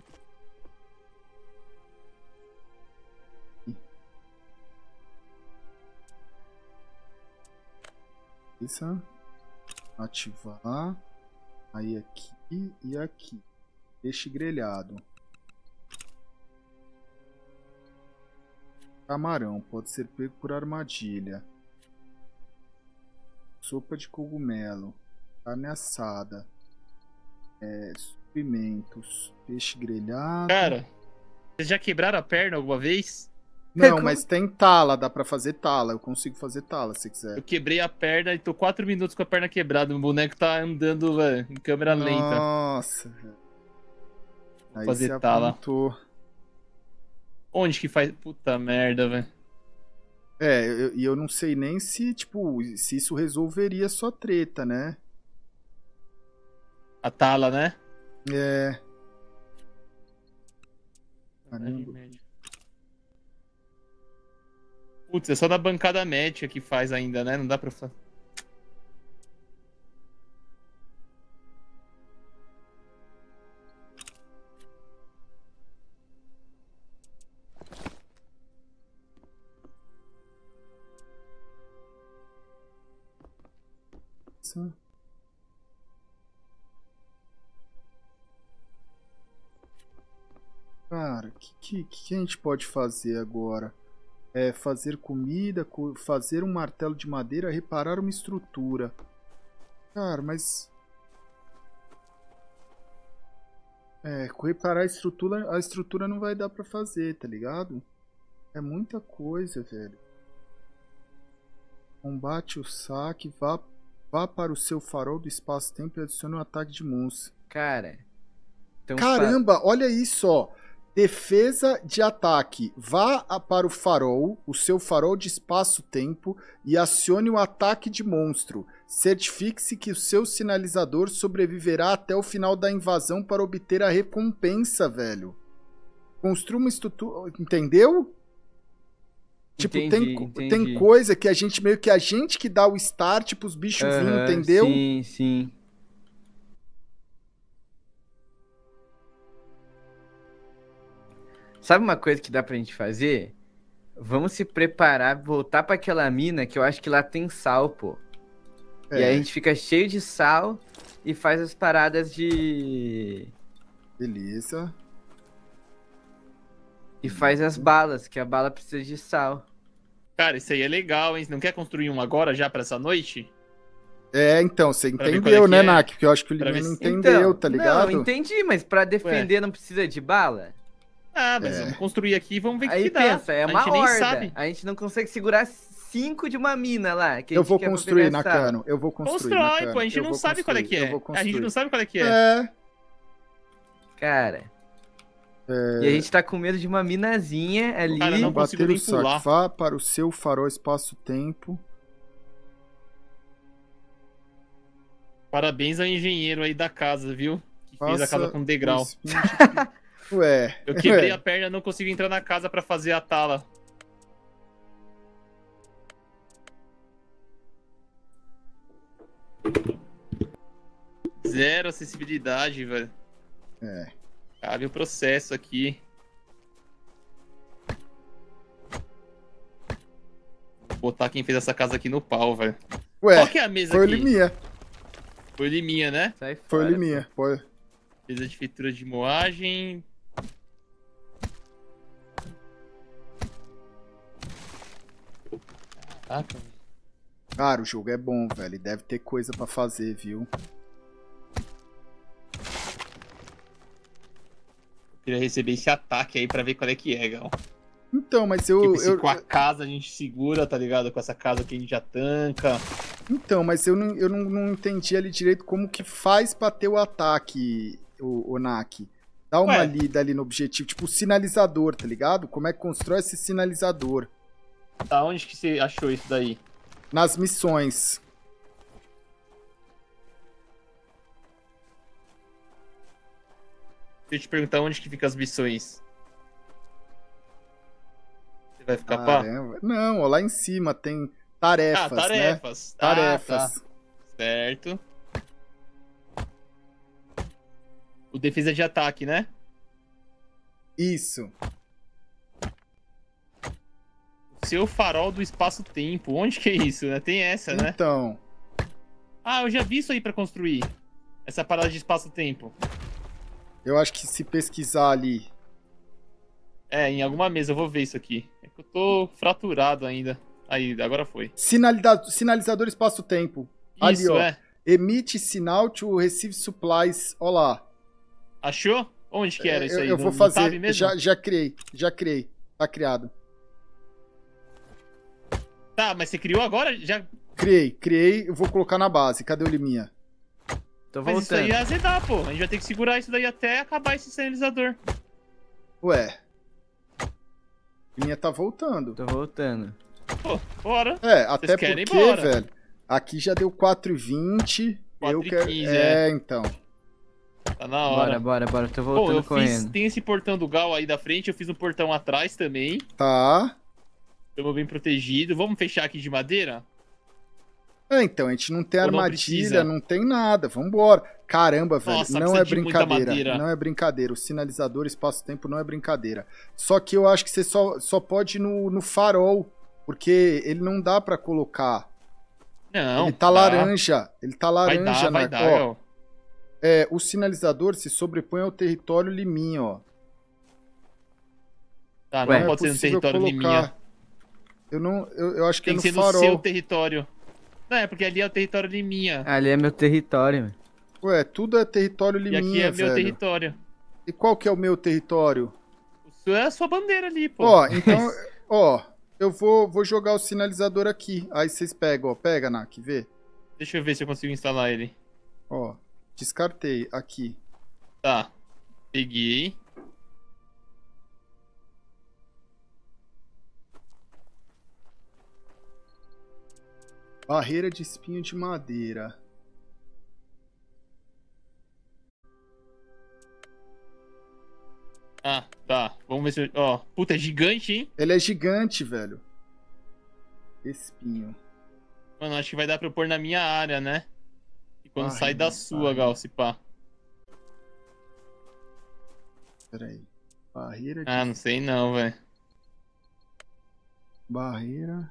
Isso. Ativar. Aí aqui e aqui. Peixe grelhado. Camarão. Pode ser pego por armadilha. Sopa de cogumelo. Carne assada. É, suprimentos. Peixe grelhado. Cara, vocês já quebraram a perna alguma vez? Não, mas tem tala, dá pra fazer tala. Eu consigo fazer tala se quiser. Eu quebrei a perna e tô quatro minutos com a perna quebrada. O boneco tá andando, velho, em câmera lenta. Nossa, velho. Aí fazer você tala. apontou. Onde que faz? Puta merda, velho. É, e eu, eu não sei nem se, tipo, se isso resolveria a sua treta, né? A tala, né? É. Caramba. Putz, é só na bancada médica que faz ainda, né? Não dá pra fazer. Isso. Cara, o que, que, que a gente pode fazer agora? É fazer comida, co- fazer um martelo de madeira, reparar uma estrutura. Cara, mas... É, reparar a estrutura, a estrutura não vai dar pra fazer, tá ligado? É muita coisa, velho. Combate o saque, vá, vá para o seu farol do espaço-tempo e adicione um ataque de monstro. Cara. Então, Caramba, olha isso, ó. Defesa de ataque. Vá a- para o farol, o seu farol de espaço-tempo e acione o ataque de monstro. Certifique-se que o seu sinalizador sobreviverá até o final da invasão para obter a recompensa, velho. Construa uma estrutura... Entendeu? Tipo, Entendi, tem, co- entendi. tem coisa que a gente meio que a gente que dá o start pros bichos virem, aham, entendeu? Sim, sim. Sabe uma coisa que dá pra gente fazer? Vamos se preparar, voltar pra aquela mina que eu acho que lá tem sal, pô. E aí a É, gente fica cheio de sal e faz as paradas de... beleza. E faz as balas, que a bala precisa de sal. Cara, isso aí é legal, hein? Não quer construir um agora já pra essa noite? É, então, você Pra ver entendeu, qual é que né, é. Nak? Porque eu acho que o Pra Liminha ver não se- entendeu, tá ligado? Não, entendi, mas pra defender não precisa de bala? Ah, mas É. vamos construir aqui e vamos ver o que, Aí que dá. pensa, é A uma gente nem horda. sabe. A gente não consegue segurar cinco de uma mina lá. Que a Eu gente vou quer pra construir, pegar sal. Nakano. Eu vou construir, Constrói, Nakano. pô, a gente Eu não vou sabe qual é que construir, é. eu vou A gente construir. não sabe qual é que é. É, Cara. É. E a gente tá com medo de uma minazinha ali. Cara, não consigo bater nem o saco. pular. Vá para o seu farol espaço-tempo. Parabéns ao engenheiro aí da casa, viu? Que fez a Faça casa com o degrau. spin de- Ué. Eu quebrei é. a perna e não consigo entrar na casa pra fazer a tala. Zero acessibilidade, velho. É. Cabe o processo aqui. Vou botar quem fez essa casa aqui no pau, velho. Ué, Qual que é a mesa foi o aqui? Liminha. Foi o Liminha, né? Sai Foi o fora, Liminha. Foi. Mesa de feitura de moagem. Caraca, velho. Cara, o jogo é bom, velho. Deve ter coisa pra fazer, viu? Eu queria receber esse ataque aí pra ver qual é que é, Gal. Então, mas eu... Tipo, se eu com a casa a gente segura, tá ligado? Com essa casa aqui a gente já tanca. Então, mas eu, não, eu não, não entendi ali direito como que faz pra ter o ataque, o, o Nak. Dá uma Ué. lida ali no objetivo. Tipo, o sinalizador, tá ligado? Como é que constrói esse sinalizador? Tá, onde que você achou isso daí? Nas missões. Deixa eu te perguntar onde que fica as missões. Você vai ficar pá? Caramba. Não, ó, lá em cima tem tarefas, Ah, né? tarefas. Tarefas. Ah, tá. Certo. O defesa de ataque, né? Isso. Seu farol do espaço-tempo. Onde que é isso, né? Tem essa, né? Então, Ah, eu já vi isso aí pra construir. Essa parada de espaço-tempo. Eu acho que se pesquisar ali... É, em alguma mesa eu vou ver isso aqui. É que eu tô fraturado ainda. Aí, agora foi. Sinalida... Sinalizador espaço-tempo. Ali, Isso, ó. é. Emite sinal to receive supplies. Ó lá. Achou? Onde que era isso eu, aí? eu No- vou no fazer. tab mesmo? Já, já criei. Já criei. Tá criado. Tá, mas você criou agora? Já... Criei, criei. Eu vou colocar na base. Cadê o Liminha? Tô Mas isso aí voltando. é azedar, pô. A gente vai ter que segurar isso daí até acabar esse sinalizador. Ué. Liminha tá voltando. Tô voltando. Pô, bora. É, até querem ir porque, embora. velho. Aqui já deu quatro e vinte. Eu quatro e quero. quinze, É, então. Tá na hora. Bora, bora, bora. Tô Bom, voltando eu fiz... correndo. Tem esse portão do Gal aí da frente, eu fiz um portão atrás também. Tá. Tamo bem protegido. Vamos fechar aqui de madeira? É, então, a gente não tem Ou não armadilha, precisa? não, tem nada. Vambora. Caramba, velho, Nossa, não precisa é de muita brincadeira. madeira. Não é brincadeira. O sinalizador espaço-tempo não é brincadeira. Só que eu acho que você só, só pode ir no, no farol, porque ele não dá pra colocar. Não. ele tá dá. laranja. Ele tá Vai laranja dar, vai na. dar, Ó, Gal. é, o sinalizador se sobrepõe ao território liminha, ó. Tá, Ué, não é pode ser no possível território de colocar. minha. Eu não. Eu, eu acho que Tem é que no ser no farol. seu território. Não, é porque ali é o território de minha. Ali é meu território. Ué, tudo é território E liminha, aqui é meu velho. território. E qual que é o meu território? O seu é a sua bandeira ali, pô. Ó, então, ó, eu vou, vou jogar o sinalizador aqui. Aí vocês pegam, ó. Pega, Nak, vê. Deixa eu ver se eu consigo instalar ele. Ó, descartei aqui. Tá. Peguei. Barreira de espinho de madeira. Ah, tá. Vamos ver se eu... Ó, puta, é gigante, hein? Ele é gigante, velho. Espinho. Mano, acho que vai dar pra eu pôr na minha área, né? E quando Ai, sai da meu sua, pai. Gal, se pá. Pera aí. Barreira de... Ah, não sei não, velho. Barreira...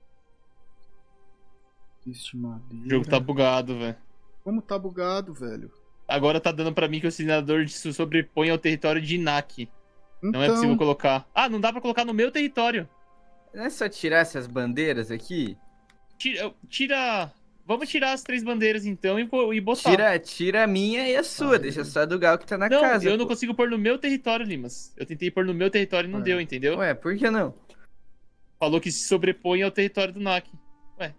de madeira... O jogo tá bugado, velho. Como tá bugado, velho? Agora tá dando pra mim que o sinalizador se sobrepõe ao território de Inak. Então... Não é possível colocar. Ah, não dá pra colocar no meu território. Não é só tirar essas bandeiras aqui? Tira... tira... Vamos tirar as três bandeiras então e, bo- e botar. Tira, tira a minha e a sua. Deixa só a do Gal que tá na Não, casa. eu não pô. consigo pôr no meu território, Limas. Eu tentei pôr no meu território e não Ué. deu, entendeu? Ué, por que não? Falou que se sobrepõe ao território do Nak. Ué.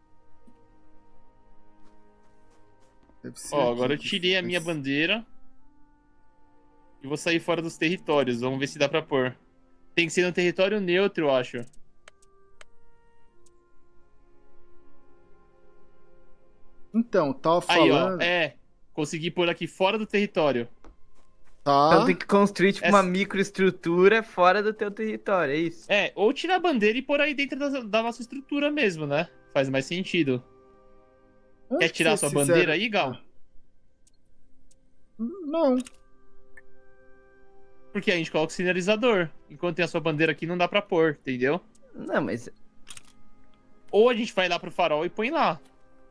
Deve ser Ó, aqui agora eu que tirei a faz. minha bandeira. E vou sair fora dos territórios. Vamos ver se dá pra pôr. Tem que ser no território neutro, eu acho. Então, tava Aí, falando... ó. É. Consegui pôr aqui fora do território. Tá... Então tem que construir tipo Essa- uma microestrutura fora do teu território, é isso? É, ou tirar a bandeira e pôr aí dentro da, da nossa estrutura mesmo, né? Faz mais sentido. Onde Quer que tirar vocês sua fizeram? bandeira aí, Gal? Não. Porque a gente coloca o sinalizador. Enquanto tem a sua bandeira aqui, não dá pra pôr, entendeu? Não, mas Ou a gente vai lá pro farol e põe lá.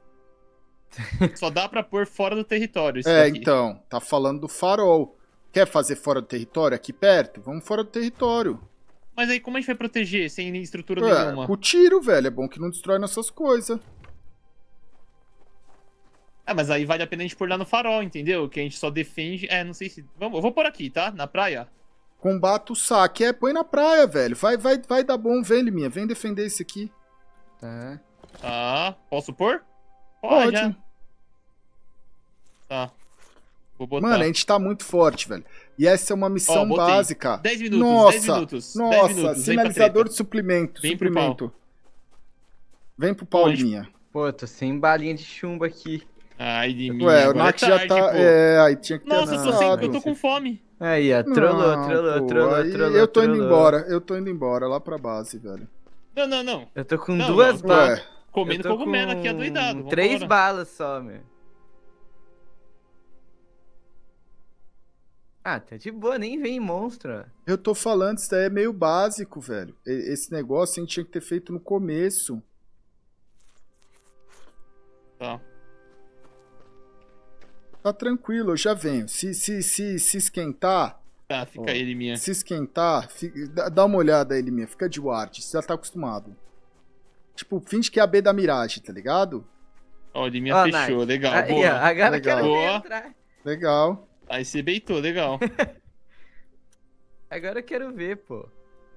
Só dá pra pôr fora do território isso É, daqui. então, tá falando do farol. Quer fazer fora do território? Aqui perto? Vamos fora do território. Mas aí como a gente vai proteger sem estrutura Ué, nenhuma? com o tiro, velho. É bom que não destrói nossas coisas. Ah, mas aí vale a pena a gente pôr lá no farol, entendeu? Que a gente só defende... É, não sei se... Vamos, eu vou pôr aqui, tá? Na praia. Combata o saque. É, põe na praia, velho. Vai, vai, vai dar bom. Vem, Liminha. Vem defender esse aqui. tá. Tá. Posso pôr? Pode. já. Tá. Vou botar. Mano, a gente tá muito forte, velho. E essa é uma missão Ó, botei. básica. dez minutos, Nossa, dez minutos. Nossa, dez minutos. Vem pra sinalizador treta. de suplemento. Vem pro suplemento. Vem pro pau, Onde? Liminha. Pô, tô sem balinha de chumbo aqui. Ai, de mim. Ué, o agora Nak é já tarde, tá. pô. É, aí tinha que ter Nossa, eu tô, sem... avisado. eu tô com fome. Aí, ó, trollou, Não, trollou, pô, trollou, aí trollou. Eu tô indo trollou. embora, eu tô indo embora, lá pra base, velho. Não, não, não. Eu tô com Não, duas não, balas. Ué, Comendo Eu tô cogumelo com aqui, adoidado. Três Vambora. balas só, meu. Ah, tá de boa, nem vem monstro. ó. eu tô falando, isso daí é meio básico, velho. E- Esse negócio a gente tinha que ter feito no começo. Tá. Tá tranquilo, eu já venho. Se, se, se, se esquentar... Tá, fica Ó, aí, Liminha. Se esquentar, fica- dá dá uma olhada aí, Liminha. Fica de ward, você já tá acostumado. Tipo, finge que é a B da Mirage, tá ligado? Ó, o Liminha Ó, fechou, Nath. legal, Aí, boa. ó, agora eu Legal. quero ver Boa. entrar. Legal. Aí você beitou, legal. Agora eu quero ver, pô.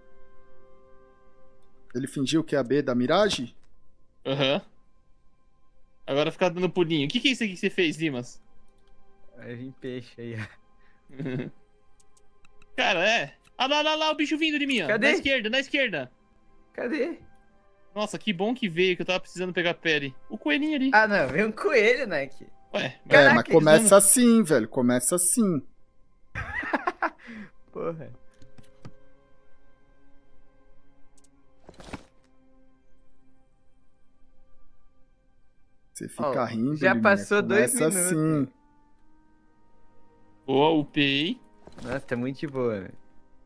Ele fingiu que é a B da Mirage? Aham. Agora fica dando pulinho. O que, que é isso aqui que você fez, Limas? Vai vir peixe aí, ó. Cara, é. Ah lá, lá, lá, o bicho vindo de mim, ó. Cadê? Na esquerda, na esquerda. Cadê? Nossa, que bom que veio, que eu tava precisando pegar pele. O coelhinho ali. Ah, não, veio um coelho, Nike. Ué, É, Caraca, mas eles começa assim, velho. Começa assim. Porra. Você fica Ó, rindo, já Liminha. passou dois Começa minutos. assim. boa, upei. Nossa, tá muito de boa, velho.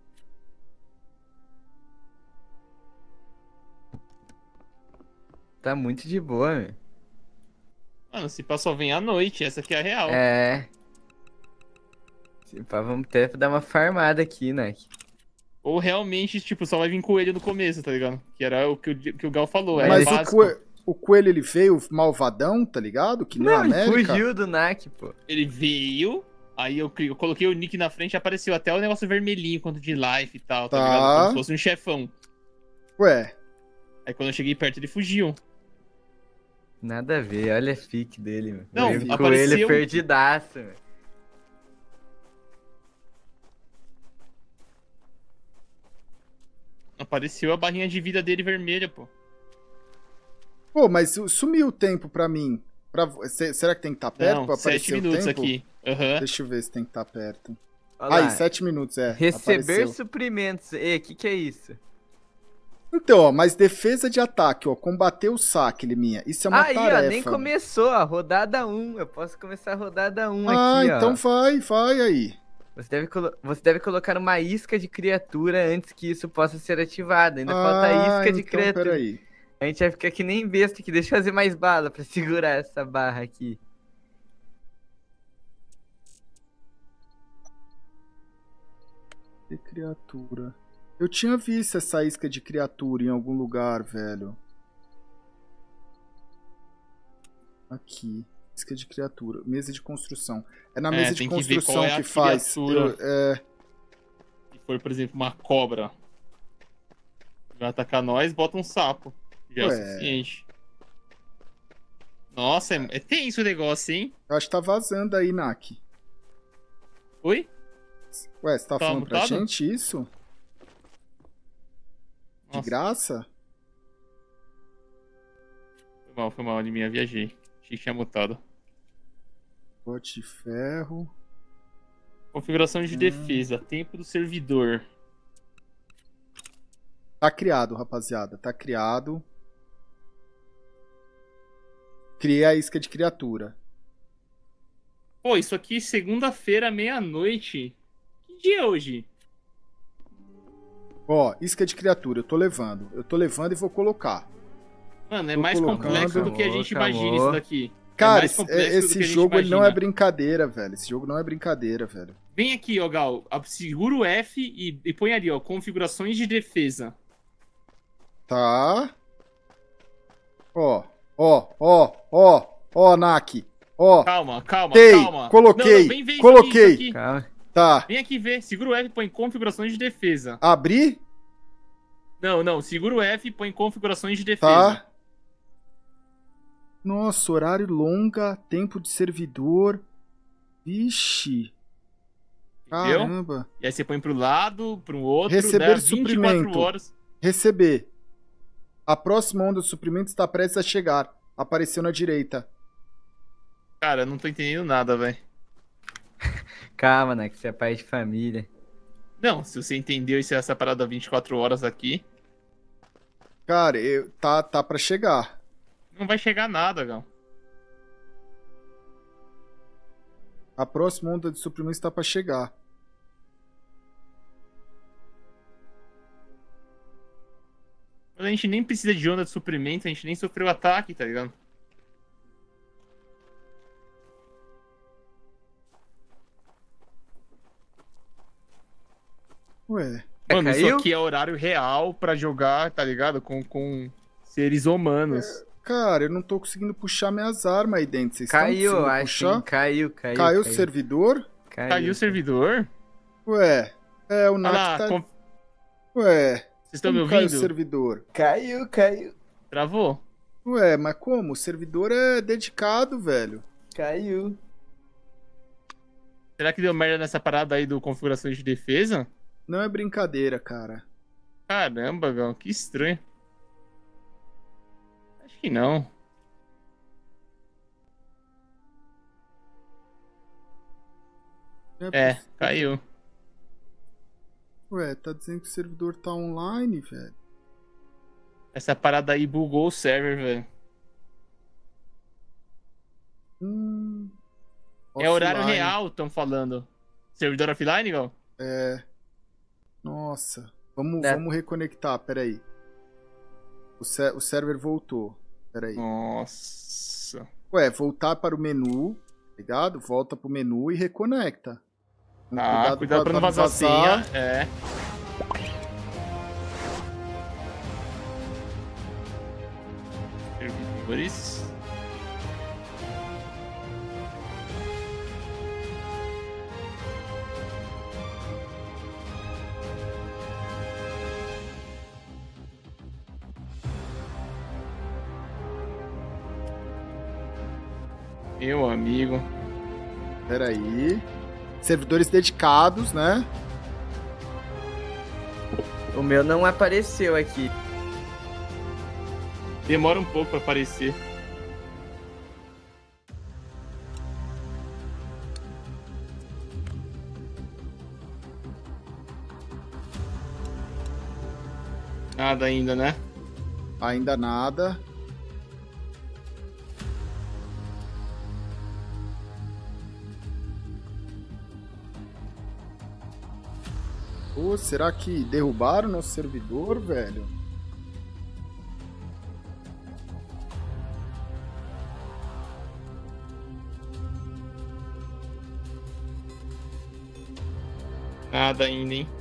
Tá muito de boa, velho. Mano, se pá só vem à noite, essa aqui é a real. É. Se pá, vamos até dar uma farmada aqui, Nike. Ou realmente, tipo, só vai vir coelho no começo, tá ligado? Que era o que o, que o Gal falou, era Mas o, básico. coe- o coelho, ele veio malvadão, tá ligado? Que nem Não, a ele América. fugiu do Nike, pô. Ele veio, aí eu, cli- eu coloquei o nick na frente e apareceu até o negócio vermelhinho, quanto de life e tal, tá, Tá. ligado? Como se fosse um chefão. Ué, Aí quando eu cheguei perto, ele fugiu. Nada a ver, olha a fic dele, mano. Não, Veio com apareceu- ele perdidaço, velho. Apareceu a barrinha de vida dele vermelha, pô. pô, mas sumiu o tempo pra mim. Pra... vo- cê- Será que tem que estar perto Não, pra sete aparecer o minutos tempo? aqui. Aham. Deixa eu ver se tem que estar perto. Olha Aí, lá. sete minutos, é. Receber apareceu. suprimentos. E, o que que é isso? Então, ó, mas defesa de ataque, ó. Combater o saque, Liminha. Isso é uma Aí, tarefa. ó, nem começou, ó. Rodada um. Eu posso começar a rodada um Ah, aqui, ó. então vai, vai aí. Você deve, colo- você deve colocar uma isca de criatura antes que isso possa ser ativado. Ainda falta a ah, isca de então, criatura. peraí. A gente vai ficar que nem besta aqui. Deixa eu fazer mais bala pra segurar essa barra aqui. Que criatura. Eu tinha visto essa isca de criatura em algum lugar, velho. Aqui. Isca de criatura. Mesa de construção. É na É, mesa de tem que ver construção qual é a que faz. criatura. Eu- é, Se for, por exemplo, uma cobra. Vai atacar nós, bota um sapo. Já é o Ué. suficiente. Nossa, é, é tenso o negócio, hein? eu acho que tá vazando aí, Naki. Oi? Ué, você tá, Tá falando pra mutado? gente isso? De Nossa. graça? Foi mal, foi mal de minha, viajei. Achei que tinha mutado. Bote de ferro. Configuração Hum. de defesa, tempo do servidor. Tá criado, rapaziada. Tá criado. Criei a isca de criatura. Pô, isso aqui segunda-feira, meia-noite. Que dia é hoje? Ó, isca de criatura. Eu tô levando. Eu tô levando e vou colocar. Mano, é Tô mais colocando. complexo do que a Acabou, gente imagina acabou. isso daqui. É Cara, mais esse, complexo do esse que a gente jogo ele não é imagina. brincadeira, velho. Esse jogo não é brincadeira, velho. Vem aqui, ó, Gal. a- Segura o F e, e põe ali, ó. Configurações de defesa. Tá. Ó, ó, ó, ó, ó, Naki. Ó, Calma, calma, Tei, calma. coloquei, Não, não, vem ver isso coloquei. aqui, isso aqui. Calma. tá. Vem aqui ver. Segura o F e põe configurações de defesa. Abri? Não, não. Segura o F e põe configurações de defesa. Tá. Nossa, horário longa, tempo de servidor. Vixe. Entendeu? Caramba. E aí você põe pro lado, pro outro, Receber dá vinte e quatro suprimento. horas. Receber. A próxima onda de suprimento está prestes a chegar. Apareceu na direita. Cara, eu não tô entendendo nada, velho. Calma, Nike. Você é pai de família. Não, se você entendeu isso é essa parada vinte e quatro horas aqui, Cara, eu, tá, tá pra chegar. não vai chegar nada, Gal. A próxima onda de suprimento está pra chegar. Mas a gente nem precisa de onda de suprimento, a gente nem sofreu ataque, tá ligado? Ué. Mano, Caiu? isso aqui é horário real pra jogar, tá ligado? Com, com seres humanos. Cara, eu não tô conseguindo puxar minhas armas aí dentro. Vocês estão Caiu, conseguindo acho. puxar? Hein? Caiu, caiu. Caiu o servidor? Caiu. Caiu o servidor? Ué. É, o Olha Nath lá, tá... com- Ué. vocês estão me Como caiu o ouvindo? servidor? Caiu, caiu. Travou? Ué, mas como? O servidor é dedicado, velho. Caiu. Será que deu merda nessa parada aí do configuração de defesa? Não é brincadeira, cara. Caramba, Gal, que estranho. Acho que não. Não É, possível. caiu. Ué, tá dizendo que o servidor tá online, velho. Essa parada aí bugou o server, velho. Hum... É horário Offline. real, estão falando. Servidor offline, Gal? É. Nossa. Vamos, É. vamos reconectar, peraí. O, sé- o server voltou. Peraí. Nossa. Ué, voltar para o menu, ligado? Volta pro menu e reconecta. Ah, cuidado, pra não vazar a senha. É. Servidores. Meu amigo. Peraí. Servidores dedicados, né? O meu não apareceu aqui. Demora um pouco pra aparecer. Nada ainda, né? Ainda nada. Pô, será que derrubaram nosso servidor, velho? Nada ainda, hein?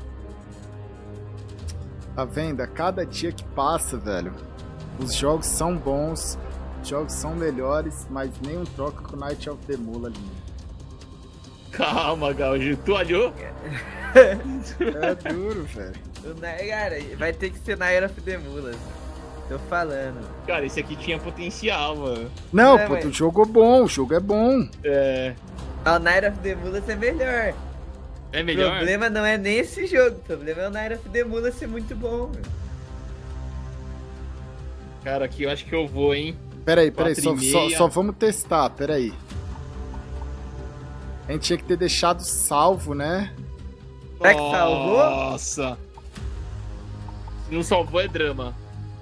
Tá vendo? A cada dia que passa, velho, os jogos são bons, os jogos são melhores, mas nenhum troca com Night of the Mula ali. Calma, Gaudio. Tu olhou? É duro, velho. O Na- Cara, vai ter que ser na Era of the Mulas. Tô falando. Cara, esse aqui tinha potencial, mano. Não, É, pô, mas- o jogo é bom, o jogo é bom. É. O Night of the Mulas é melhor. É O melhor? problema não é nem esse jogo. O problema é o Night of the Mulas ser muito bom. meu. Cara, aqui eu acho que eu vou, hein? Peraí, peraí, Quatro só, e só, meia. só vamos testar, peraí. A gente tinha que ter deixado salvo, né? Será que salvou? Nossa. Se não salvou, é drama.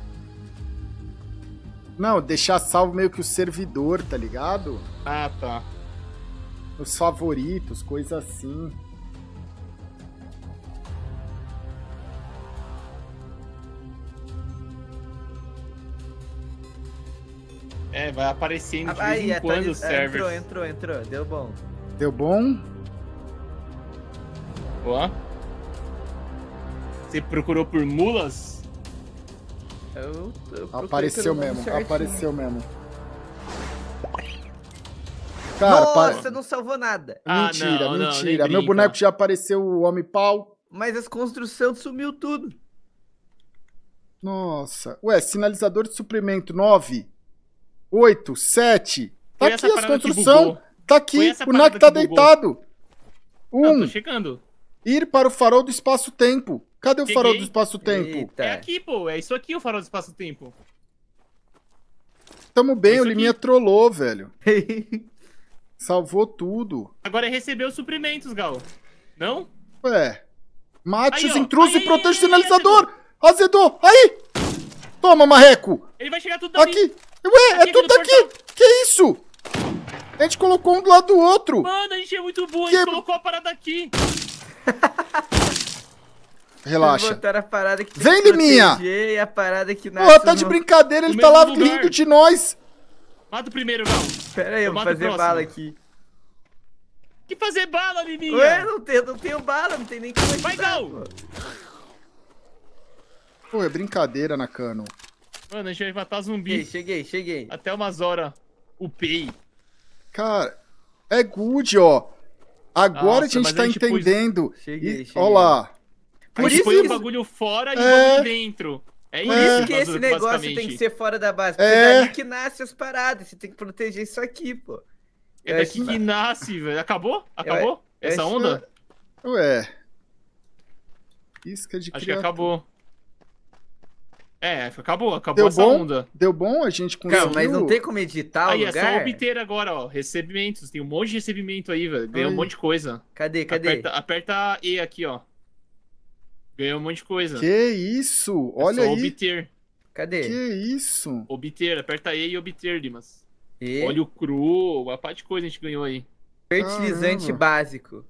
Não, deixar salvo meio que o servidor, tá ligado? Ah, tá. Os favoritos, coisa assim. É, vai aparecendo de vez Aí, em quando atualiz- os servers. entrou, entrou, entrou. Deu bom. Deu bom? Ó. Você procurou por mulas? Eu, eu procurei Apareceu pelo nome mesmo, certinho. apareceu mesmo. Cara, Nossa, pa- não salvou nada. Ah, mentira, não, não, mentira. nem Meu brinca. boneco já apareceu o Homem-Pau. Mas as construções sumiu tudo. Nossa. Ué, sinalizador de suprimento nove, oito, sete. Tá Foi aqui essa as parada que construções. bugou. Tá Foi aqui. essa O parada Nak tá que bugou. deitado. Não, Um. tô chegando. Ir para o farol do espaço-tempo. Cadê o Cheguei. farol do espaço-tempo? Eita. É aqui, pô. É isso aqui o farol do espaço-tempo. Tamo bem, Isso o Liminha aqui. trollou, velho. Salvou tudo. Agora é receber os suprimentos, Gal. Não? Ué. Mate Aí, os ó. intrusos Aí, e proteja o aí, sinalizador. Azedou. Aí. Toma, marreco. Ele vai chegar tudo dali. Aqui. Ué, Aqui, é tudo aqui no aqui. Que isso? A gente colocou um do lado do outro. Mano, a gente é muito bom. A Que- gente colocou a parada aqui. Relaxa. Botaram a parada que tem Vem, que Liminha. proteger e a parada que Porra, tá de no- brincadeira. Ele No tá lá mesmo lugar. rindo de nós. Mata o primeiro, Gal. Pera aí, eu Eu vou mato o fazer próximo. bala aqui. Que fazer bala, Liminha? Ué, não tenho, não tenho bala, não tem nem como ajudar, Vai, Gal! pô. Pô, é brincadeira, Nakano. Mano, a gente vai matar Cheguei, zumbi. cheguei, cheguei. Até umas horas. Upei. Cara, é good, ó. Agora Nossa, a gente mas tá a gente pôs- entendendo. Cheguei, E- cheguei. Ó lá. Por Por isso isso põe que o isso- bagulho fora e o É. bagulho dentro. É Por isso, isso que esse Mazuro, negócio basicamente. tem que ser fora da base. Porque É. é dali que nasce as paradas. Você tem que proteger isso aqui, pô. É daqui que nasce, velho. Acabou? Acabou? eu Essa acho- onda? Ué. Isca de Acho que criatura. acabou. É, acabou. Acabou Deu essa bom? onda. Deu bom? A gente conseguiu. Calma, mas não tem como editar o Aí, é só lugar? obter agora, ó. Recebimentos. Tem um monte de recebimento aí, velho. Ganhou um Ai. monte de coisa. Cadê, cadê? Aperta, aperta E aqui, ó. Ganhou um monte de coisa. Que isso? É Olha só aí. obter. Cadê? Que isso? Obter. Aperta E e obter, Dimas. E... Óleo cru. Uma parte de coisa a gente ganhou aí. Fertilizante Caramba. básico.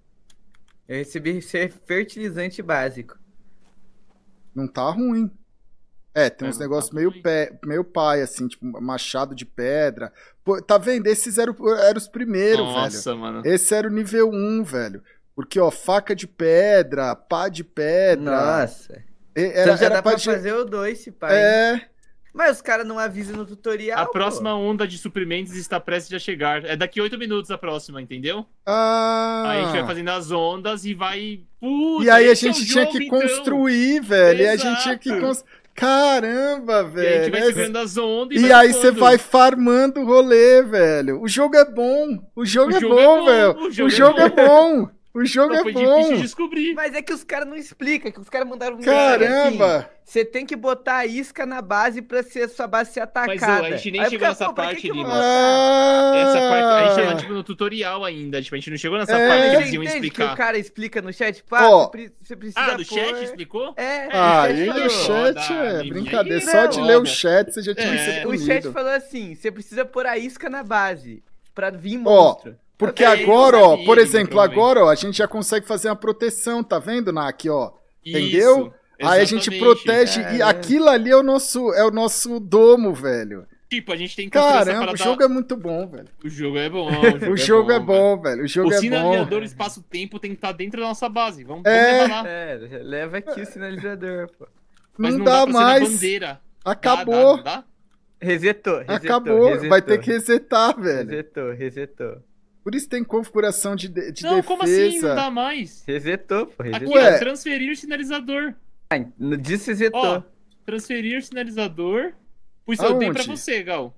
Eu recebi ser fertilizante básico. Não tá ruim. É, tem É, uns não tá negócios meio, ruim. pé, meio pai, assim, tipo, machado de pedra. Pô, tá vendo? Esses eram, eram os primeiros, velho. Nossa, mano. Esse era o nível um, velho. Porque, ó, faca de pedra, pá de pedra. Nossa. E- Então Era, já era dá pra de- fazer o dois, se pai. É. Mas os caras não avisam no tutorial, A pô. próxima onda de suprimentos está prestes a chegar. É daqui oito minutos a próxima, entendeu? Ah. Aí a gente vai fazendo as ondas e vai. Puta, E aí a esse é o gente tinha jogo, que então. construir, velho. E a gente tinha que Exato. construir. Caramba, E aí a velho. gente vai Essa- segurando as ondas E vai aí você voando. vai farmando o rolê, velho. O jogo é bom. O jogo, O é, jogo bom, é bom, velho. o O jogo jogo, é é bom. O jogo Só é foi bom. difícil de descobrir. Mas é que os caras não explicam, que os caras mandaram um diálogo Caramba. assim. Você tem que botar a isca na base pra ser, sua base ser atacada. a gente nem Aí chegou fica, nessa pô, pra que parte, que eu vou Lima. botar? Ah. Essa parte, a gente tá tipo no tutorial ainda. Tipo, a gente não chegou nessa É. parte que Você eles iam entende que explicar. o cara explica no chat? Tipo, ah, Ó. você, pre- você precisa Ah, do pôr... chat explicou? É, Ah, o chat e falou. o chat Foda, é Liminha. brincadeira. Ih, Só de não, ler o foda. chat você já tinha É. sido O punido. chat falou assim, você precisa pôr a isca na base, pra vir Ó, monstro. Porque É, agora, eu ó, sabia, por Lima, exemplo, provavelmente. agora, ó, a gente já consegue fazer uma proteção, tá vendo, Nak, ó? Isso, Entendeu? Aí a gente exatamente. protege e Caramba. aquilo ali é o nosso, é o nosso domo, velho. Tipo, a gente tem que construir essa Caramba, o parada- jogo é muito bom, velho. O jogo é bom. O jogo é velho. bom, velho. O jogo O é bom. sinalizador espaço-tempo tem que estar dentro da nossa base. Vamos, É. vamos levar lá. É, leva aqui o sinalizador, pô. Mas Não, não, dá, dá pra ser na mais. bandeira. Acabou. Dá, dá, dá? Resetou, resetou. Acabou. resetou, Vai ter que resetar, velho. Resetou, resetou. Por isso tem configuração de, de, de Não, defesa. como assim? Não dá mais. Resetou, pô, Aqui, resetou. Ué. ó, transferir sinalizador. No disso resetou. Ó, transferir sinalizador. Pus eu dei pra Aonde? você, Gal.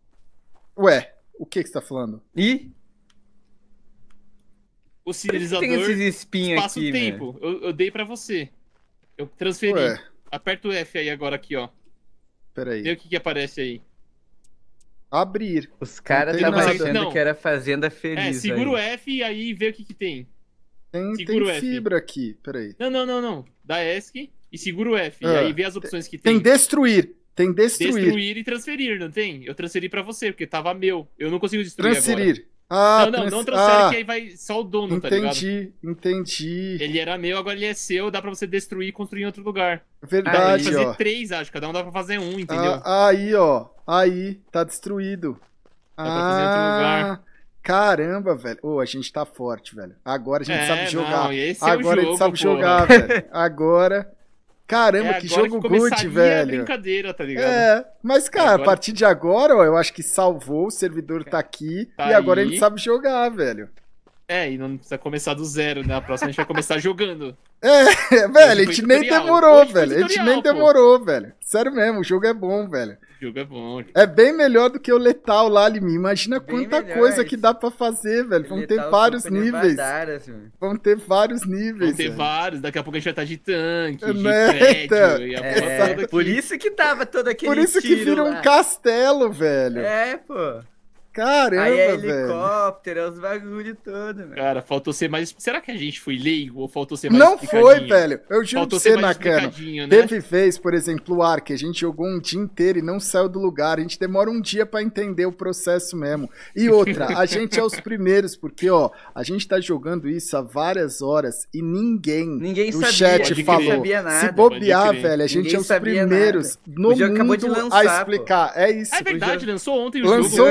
Ué, o que que você tá falando? Ih, O por que tem sinalizador esses espinhos aqui, mano? espaço-tempo. Eu, eu dei pra você. Eu transferi. Ué, Aperta o F aí agora aqui, ó. Vê peraí. o que que aparece aí. Abrir. Os caras tem estavam nada. achando Não. que era Fazenda Feliz. É, segura o aí. F e aí vê o que que tem. Tem, Segura o tem F. fibra aqui, peraí. Não, não, não, não. Dá ESC e segura o F. Ah. E aí vê as opções que Tem tem. destruir. Tem destruir. Destruir e transferir, não tem? Eu transferi pra você, porque tava meu. Eu não consigo destruir agora. Transferir. Ah, Não, não, trans- não transfere ah, que aí vai só o dono, tá ligado? entendi, entendi. Ele era meu, agora ele é seu, dá pra você destruir e construir em outro lugar. Dá pra Verdade, fazer ó. três, acho. Cada um dá pra fazer um, entendeu? Ah, aí, ó. Aí, tá destruído. Dá pra fazer em outro lugar. Caramba, velho. Ô, a gente tá forte, velho. Agora a gente É, sabe jogar. não, e esse é o Agora a jogo, gente sabe porra. jogar, velho. Agora. Caramba, É, que agora jogo começaria good, a velho. brincadeira, tá ligado? É, mas, cara, Agora- a partir de agora, ó, eu acho que salvou, o servidor tá aqui Tá e agora a aí. gente sabe jogar, velho. É, e não precisa começar do zero, né? A próxima a gente vai começar jogando. É, velho, a gente foi nem tutorial. demorou, Hoje foi velho. A gente tutorial, nem pô. demorou, velho. Sério mesmo, o jogo é bom, velho. O jogo é bom. É bem melhor do que o Letal lá, Limi. Imagina Bem quanta melhor, coisa isso. que dá pra fazer, velho. Vão Ele ter tá o vários Company níveis. Badaras, mano. Vão ter vários níveis. Vão ter velho. vários, daqui a pouco a gente vai estar de tanque, de Né, prédio, então. e a É, porra toda por aqui. isso que tava todo aquele Por isso que tiro vira um lá. castelo, velho. É, pô. Caramba, Aí é velho. helicóptero, é os bagulho todo, mano. Cara, faltou ser mais... Será que a gente foi leigo ou faltou ser mais Não foi, explicadinho? velho. Eu juro Faltou pra ser você, mais Nakano. explicadinho, né? Teve vez, por exemplo, o Ark, a gente jogou um dia inteiro e não saiu do lugar. A gente demora um dia pra entender o processo mesmo. E outra, a gente é os primeiros, porque, ó, a gente tá jogando isso há várias horas e ninguém, Ninguém no sabia, chat ninguém falou. sabia nada. Se bobear, Pode crer. velho, a gente Ninguém é os sabia primeiros no O jogo acabou de mundo lançar, a explicar. É isso. Ah, é verdade, lançou ontem o Lançou jogo. né? acabou ontem. de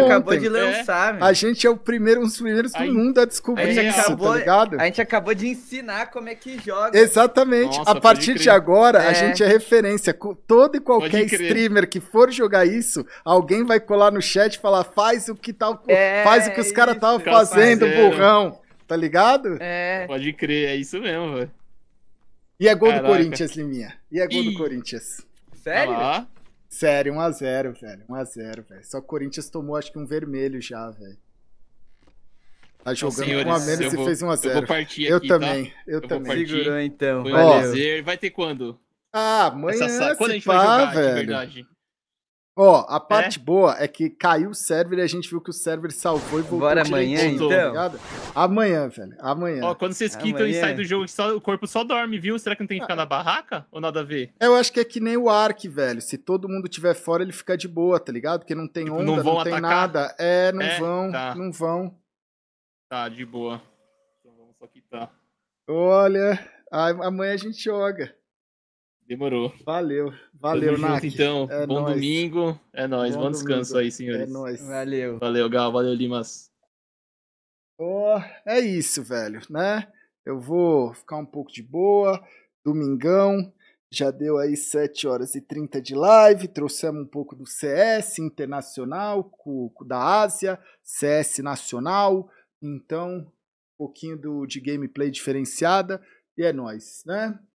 de lançar, meu. A gente é o primeiro, um dos primeiros do Aí- mundo a descobrir aí isso, acabou- tá ligado? A gente acabou de ensinar como é que joga. Exatamente. Nossa, a pode partir crer. de agora, a É. gente é referência. Co- Todo e qualquer Pode crer. streamer que for jogar isso, alguém vai colar no chat e falar: faz o que, tal, É, faz o que os caras isso, estavam os caras fazendo, fizeram. burrão. Tá ligado? É. Pode crer, é isso mesmo, velho. E é gol do Caraca. Corinthians, Liminha. E é gol do Ih. Corinthians. Sério? Olha lá. Sério, um a zero, velho. um a zero, velho. Só que o Corinthians tomou, acho que um vermelho já, velho. Tá jogando senhores, com a menos eu e vou- fez um a Eu zero. vou partir Eu aqui, tá? também, eu Eu vou também. partir. Segurou então. Foi um Ó. prazer. Vai ter quando? Ah, amanhã, Essa sa- Quando a se gente vai pá, jogar, de velho. verdade? Ó, a parte boa é que caiu o server e a gente viu que o server salvou e voltou Bora direitinho, amanhã, tá então? ligado? Amanhã, velho. Amanhã. Ó, quando vocês quitam e Amanhã. saem do jogo, só- o corpo só dorme, viu? Será que não tem que Ah. ficar na barraca? Ou nada a ver? Eu acho que é que nem o Ark, velho. Se todo mundo tiver fora, ele fica de boa, tá ligado? Porque não tem Tipo, onda, não não, vão tem atacar? nada. É, não É? vão, Tá. não vão. Tá, de boa. Então vamos só quitar. Olha, a- amanhã a gente joga. Demorou. Valeu, valeu, Tamo junto, Nak. então. É Bom nóis. domingo. É nóis. Bom Bom descanso domingo. aí, senhores. É nóis. Valeu. Valeu, Gal. Valeu, Limas. Ó, é isso, velho, né? Eu vou ficar um pouco de boa. Domingão. Já deu aí sete horas e trinta de live. Trouxemos um pouco do C S internacional, com, com da Ásia, C S nacional. Então, um pouquinho do, de gameplay diferenciada. E é nóis, né?